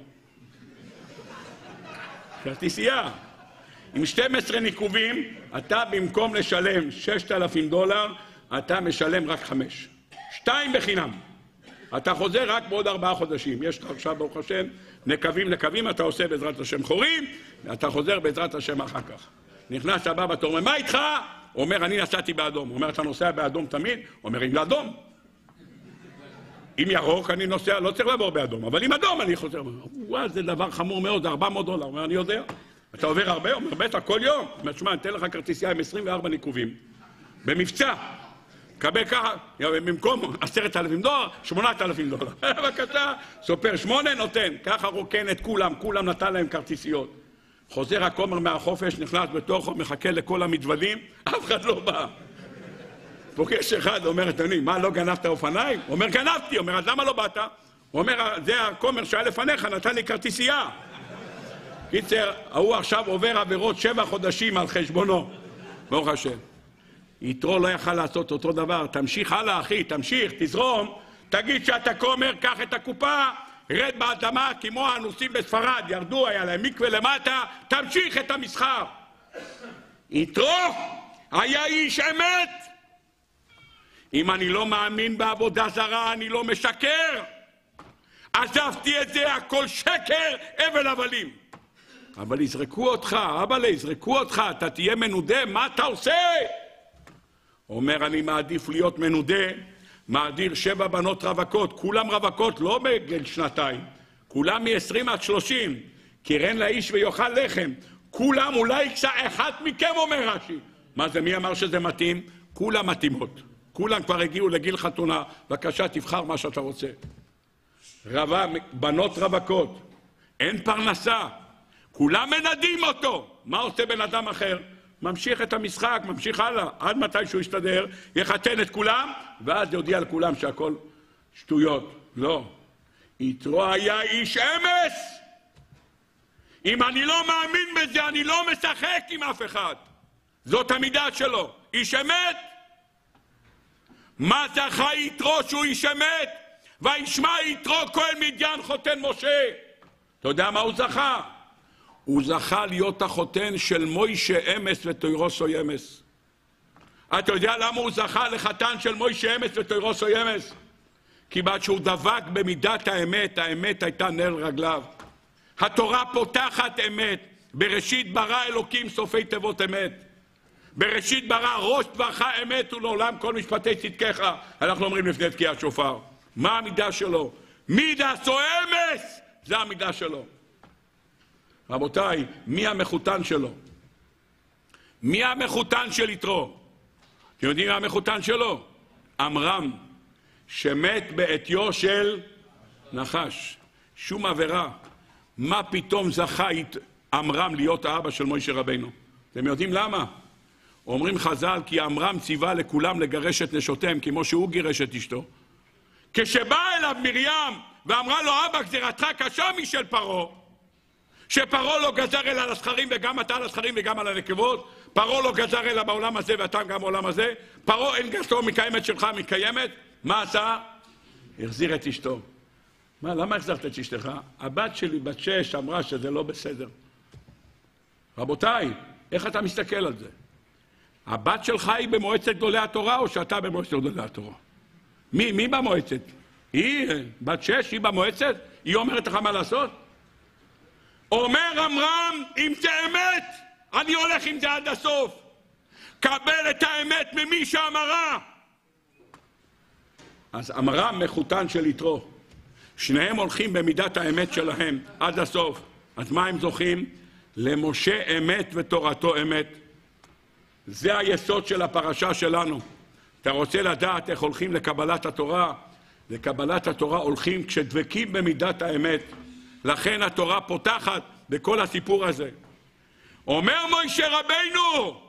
כרטיסייה. עם שנים עשר ניקובים, אתה במקום לשלם שישת אלפים דולר, אתה משלם רק חמש. שתיים בחינם. אתה חוזר רק בעוד ארבעה חודשים. יש לך עכשיו, ברוך השם, נקבים נקבים, אתה עושה בעזרת השם חורים, ואתה חוזר בעזרת השם אחר כך. נכנס הבא בתור, אומר, מה איתך? הוא אומר, אני נסעתי באדום. הוא אומר, אתה נוסע באדום תמיד? הוא אומר, אם לאדום. אם ירוק אני נוסע, לא צריך לעבור באדום, אבל אם אדום אני חוזר. וואו, זה דבר חמור מאוד, ארבע מאות דולר. הוא אומר, אני יודע. אתה עובר הרבה? הוא אומר, בטח, כל יום. הוא אומר, שמע, אני אתן לך כרטיסייה עם עשרים וארבע ניקובים. במבצע. קבל ככה, במקום עשרת אלפים דולר, שמונת אלפים דולר. בבקשה, סופר שמונה, נותן. ככה רוקן את כולם, כולם נתן להם כרטיסיות. חוזר הכומר מהחופש, נכנס בתוכו, מחכה לכל המתוודים, אף אחד לא בא. פוגש אחד, אומר, תני, מה, לא גנבת אופניים? הוא אומר, גנבתי. הוא אומר, אז למה לא באת? הוא אומר, זה הכומר שהיה לפניך, נתן לי כרטיסייה. קיצר, הוא עכשיו עובר עבירות שבע חודשים על חשבונו. ברוך השם. יתרו לא יכל לעשות אותו דבר. תמשיך הלאה, אחי, תמשיך, תזרום. תגיד שאתה כומר, קח את הקופה, רד באדמה, כמו האנוסים בספרד, ירדו, היה להם מקווה למטה, תמשיך את המסחר. יתרו היה איש אמת. אם אני לא מאמין בעבודה זרה, אני לא משקר. עזבתי את זה, הכל שקר, אבל הבלים. אבל יזרקו אותך, אבל יזרקו אותך, אתה תהיה מנודה, מה אתה עושה? אומר, אני מעדיף להיות מנודה, מעדיר שבע בנות רווקות, כולם רווקות, לא בגיל שנתיים, כולם מ-עשרים עד שלושים, קירן לאיש ויאכל לחם, כולם אולי אחד מכם, אומר רש"י. מה זה, מי אמר שזה מתאים? כולם מתאימות. כולם כבר הגיעו לגיל חתונה, בבקשה תבחר מה שאתה רוצה. רבה, בנות רווקות, אין פרנסה, כולם מנדים אותו. מה עושה בן אדם אחר? ממשיך את המשחק, ממשיך הלאה, עד מתי שהוא יסתדר, יחתן את כולם, ואז יודיע לכולם שהכל שטויות. לא. יתרו היה איש אמס. אם אני לא מאמין בזה, אני לא משחק עם אף אחד. זאת המידה שלו. איש אמת. מה זכה יתרו שהוא איש אמת? וישמע יתרו כהן מדיין חותן משה. אתה יודע מה הוא זכה? הוא זכה להיות החותן של מוישה אמס ותוירוסו אמס. אתה יודע למה הוא זכה לחתן של מוישה אמס ותוירוסו אמס? כי בעד שהוא דבק במידת האמת, האמת הייתה נר רגליו. התורה פותחת אמת. בראשית ברא אלוקים סופי תיבות אמת. בראשית ברא ראש דברך אמת ולעולם כל משפטי צדקך. אנחנו אומרים לפני תקיעת שופר. מה המידה שלו? מידה סואמס! זה המידה שלו. רבותיי, מי המחותן שלו? מי המחותן של יתרו? אתם יודעים מי המחותן שלו? עמרם, שמת בעטיו של נחש. שום עבירה. מה פתאום זכה עמרם להיות האבא של מוישה רבינו? אתם יודעים למה? אומרים חז"ל כי עמרם ציווה לכולם לגרש את נשותיהם כמו שהוא גירש את אשתו. כשבאה אליו מרים ואמרה לו, אבא, גזירתך קשה משל פרעה, שפרעה לא גזר אלא על הזכרים וגם אתה על הזכרים וגם על הנקבות, פרעה לא גזר אלא בעולם הזה ואתה גם בעולם הזה, פרעה אין גזתו מקיימת שלך מקיימת, מה עשה? החזיר את אשתו. מה, למה החזרת את אשתך? הבת שלי בת שש אמרה שזה לא בסדר. רבותיי, איך אתה מסתכל על זה? הבת שלך היא במועצת גדולי התורה או שאתה במועצת גדולי התורה? מי, מי במועצת? היא בת שש, היא במועצת? היא אומרת לך מה לעשות? אומר עמרם, אם זה אמת, אני הולך עם זה עד הסוף. קבל את האמת ממי שאמרה. אז עמרם מחותן של יתרו. שניהם הולכים במידת האמת שלהם עד הסוף. אז מה הם זוכים? למשה אמת ותורתו אמת. זה היסוד של הפרשה שלנו. אתה רוצה לדעת איך הולכים לקבלת התורה? לקבלת התורה הולכים כשדבקים במידת האמת. לכן התורה פותחת בכל הסיפור הזה. אומר מוישה רבינו,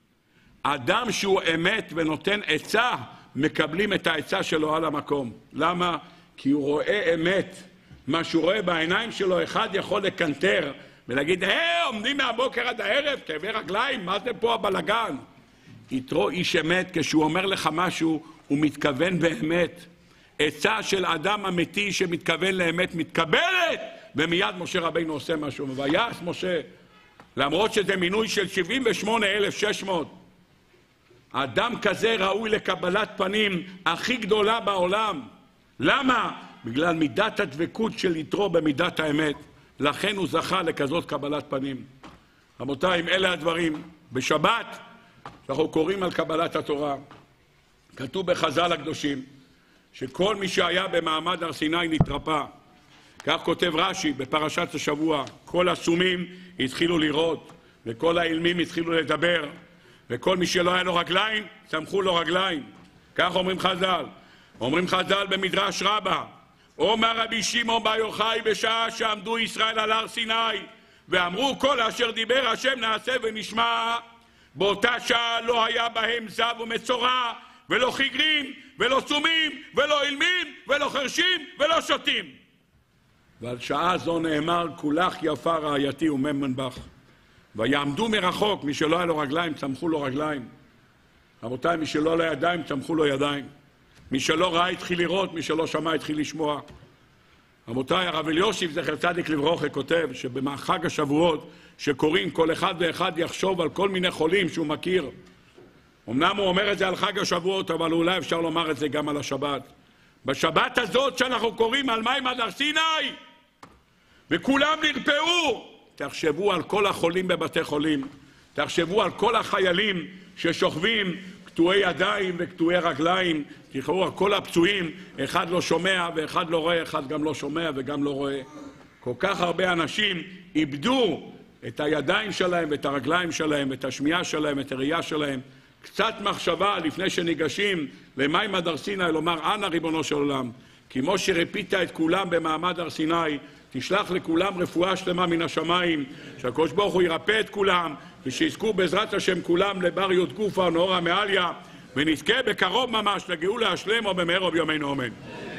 אדם שהוא אמת ונותן עצה, מקבלים את העצה שלו על המקום. למה? כי הוא רואה אמת. מה שהוא רואה בעיניים שלו, אחד יכול לקנטר ולהגיד, היי, עומדים מהבוקר עד הערב, כאבי רגליים, מה זה פה הבלגן? יתרו איש אמת, כשהוא אומר לך משהו, הוא מתכוון באמת. עצה של אדם אמיתי שמתכוון לאמת מתקבלת, ומיד משה רבינו עושה משהו. ויעש משה, למרות שזה מינוי של שבעים ושמונה אלף ושש מאות, אדם כזה ראוי לקבלת פנים הכי גדולה בעולם. למה? בגלל מידת הדבקות של יתרו במידת האמת. לכן הוא זכה לכזאת קבלת פנים. רבותיי, אם אלה הדברים, בשבת אנחנו קוראים על קבלת התורה. כתוב בחז"ל הקדושים שכל מי שהיה במעמד הר סיני נתרפא. כך כותב רש"י בפרשת השבוע, כל הסומים התחילו לראות וכל האילמים התחילו לדבר, וכל מי שלא היה לו רגליים צמחו לו רגליים. כך אומרים חז"ל. אומרים חז"ל במדרש רבה, אומר רבי שמעון בר יוחאי, בשעה שעמדו ישראל על הר סיני ואמרו כל אשר דיבר השם נעשה ונשמע, באותה שעה לא היה בהם זב ומצורע ולא חיגרים ולא סומים ולא אילמים ולא חרשים ולא שוטים. ועל שעה זו נאמר, כולך יפה רעייתי וממנבך. ויעמדו מרחוק, מי שלא היה לו רגליים צמחו לו רגליים. רבותיי, מי שלא היה לו ידיים צמחו לו ידיים. מי שלא ראה התחיל לראות, מי שלא שמע התחיל לשמוע. רבותיי, הרב אליושיב זכר צדיק לברכה כותב שבחג השבועות שקוראים, כל אחד ואחד יחשוב על כל מיני חולים שהוא מכיר. אמנם הוא אומר את זה על חג השבועות, אבל אולי אפשר לומר את זה גם על השבת. בשבת הזאת שאנחנו קוראים על מעמד הר סיני וכולם נרפאו, תחשבו על כל החולים בבתי חולים, תחשבו על כל החיילים ששוכבים קטועי ידיים וקטועי רגליים, תראו על כל הפצועים, אחד לא שומע ואחד לא רואה, אחד גם לא שומע וגם לא רואה. כל כך הרבה אנשים איבדו את הידיים שלהם ואת הרגליים שלהם, את השמיעה שלהם, את הראייה שלהם. קצת מחשבה לפני שניגשים למעמד הר סיני, לומר אנא ריבונו של עולם, כמו שרפית את כולם במעמד הר סיני, תשלח לכולם רפואה שלמה מן השמיים, שהקדוש ברוך הוא ירפא את כולם, ושיזכו בעזרת השם כולם לבריות גופה ונאורה מעליה, ונזכה בקרוב ממש לגאולה השלמה במהרה בימינו אמן.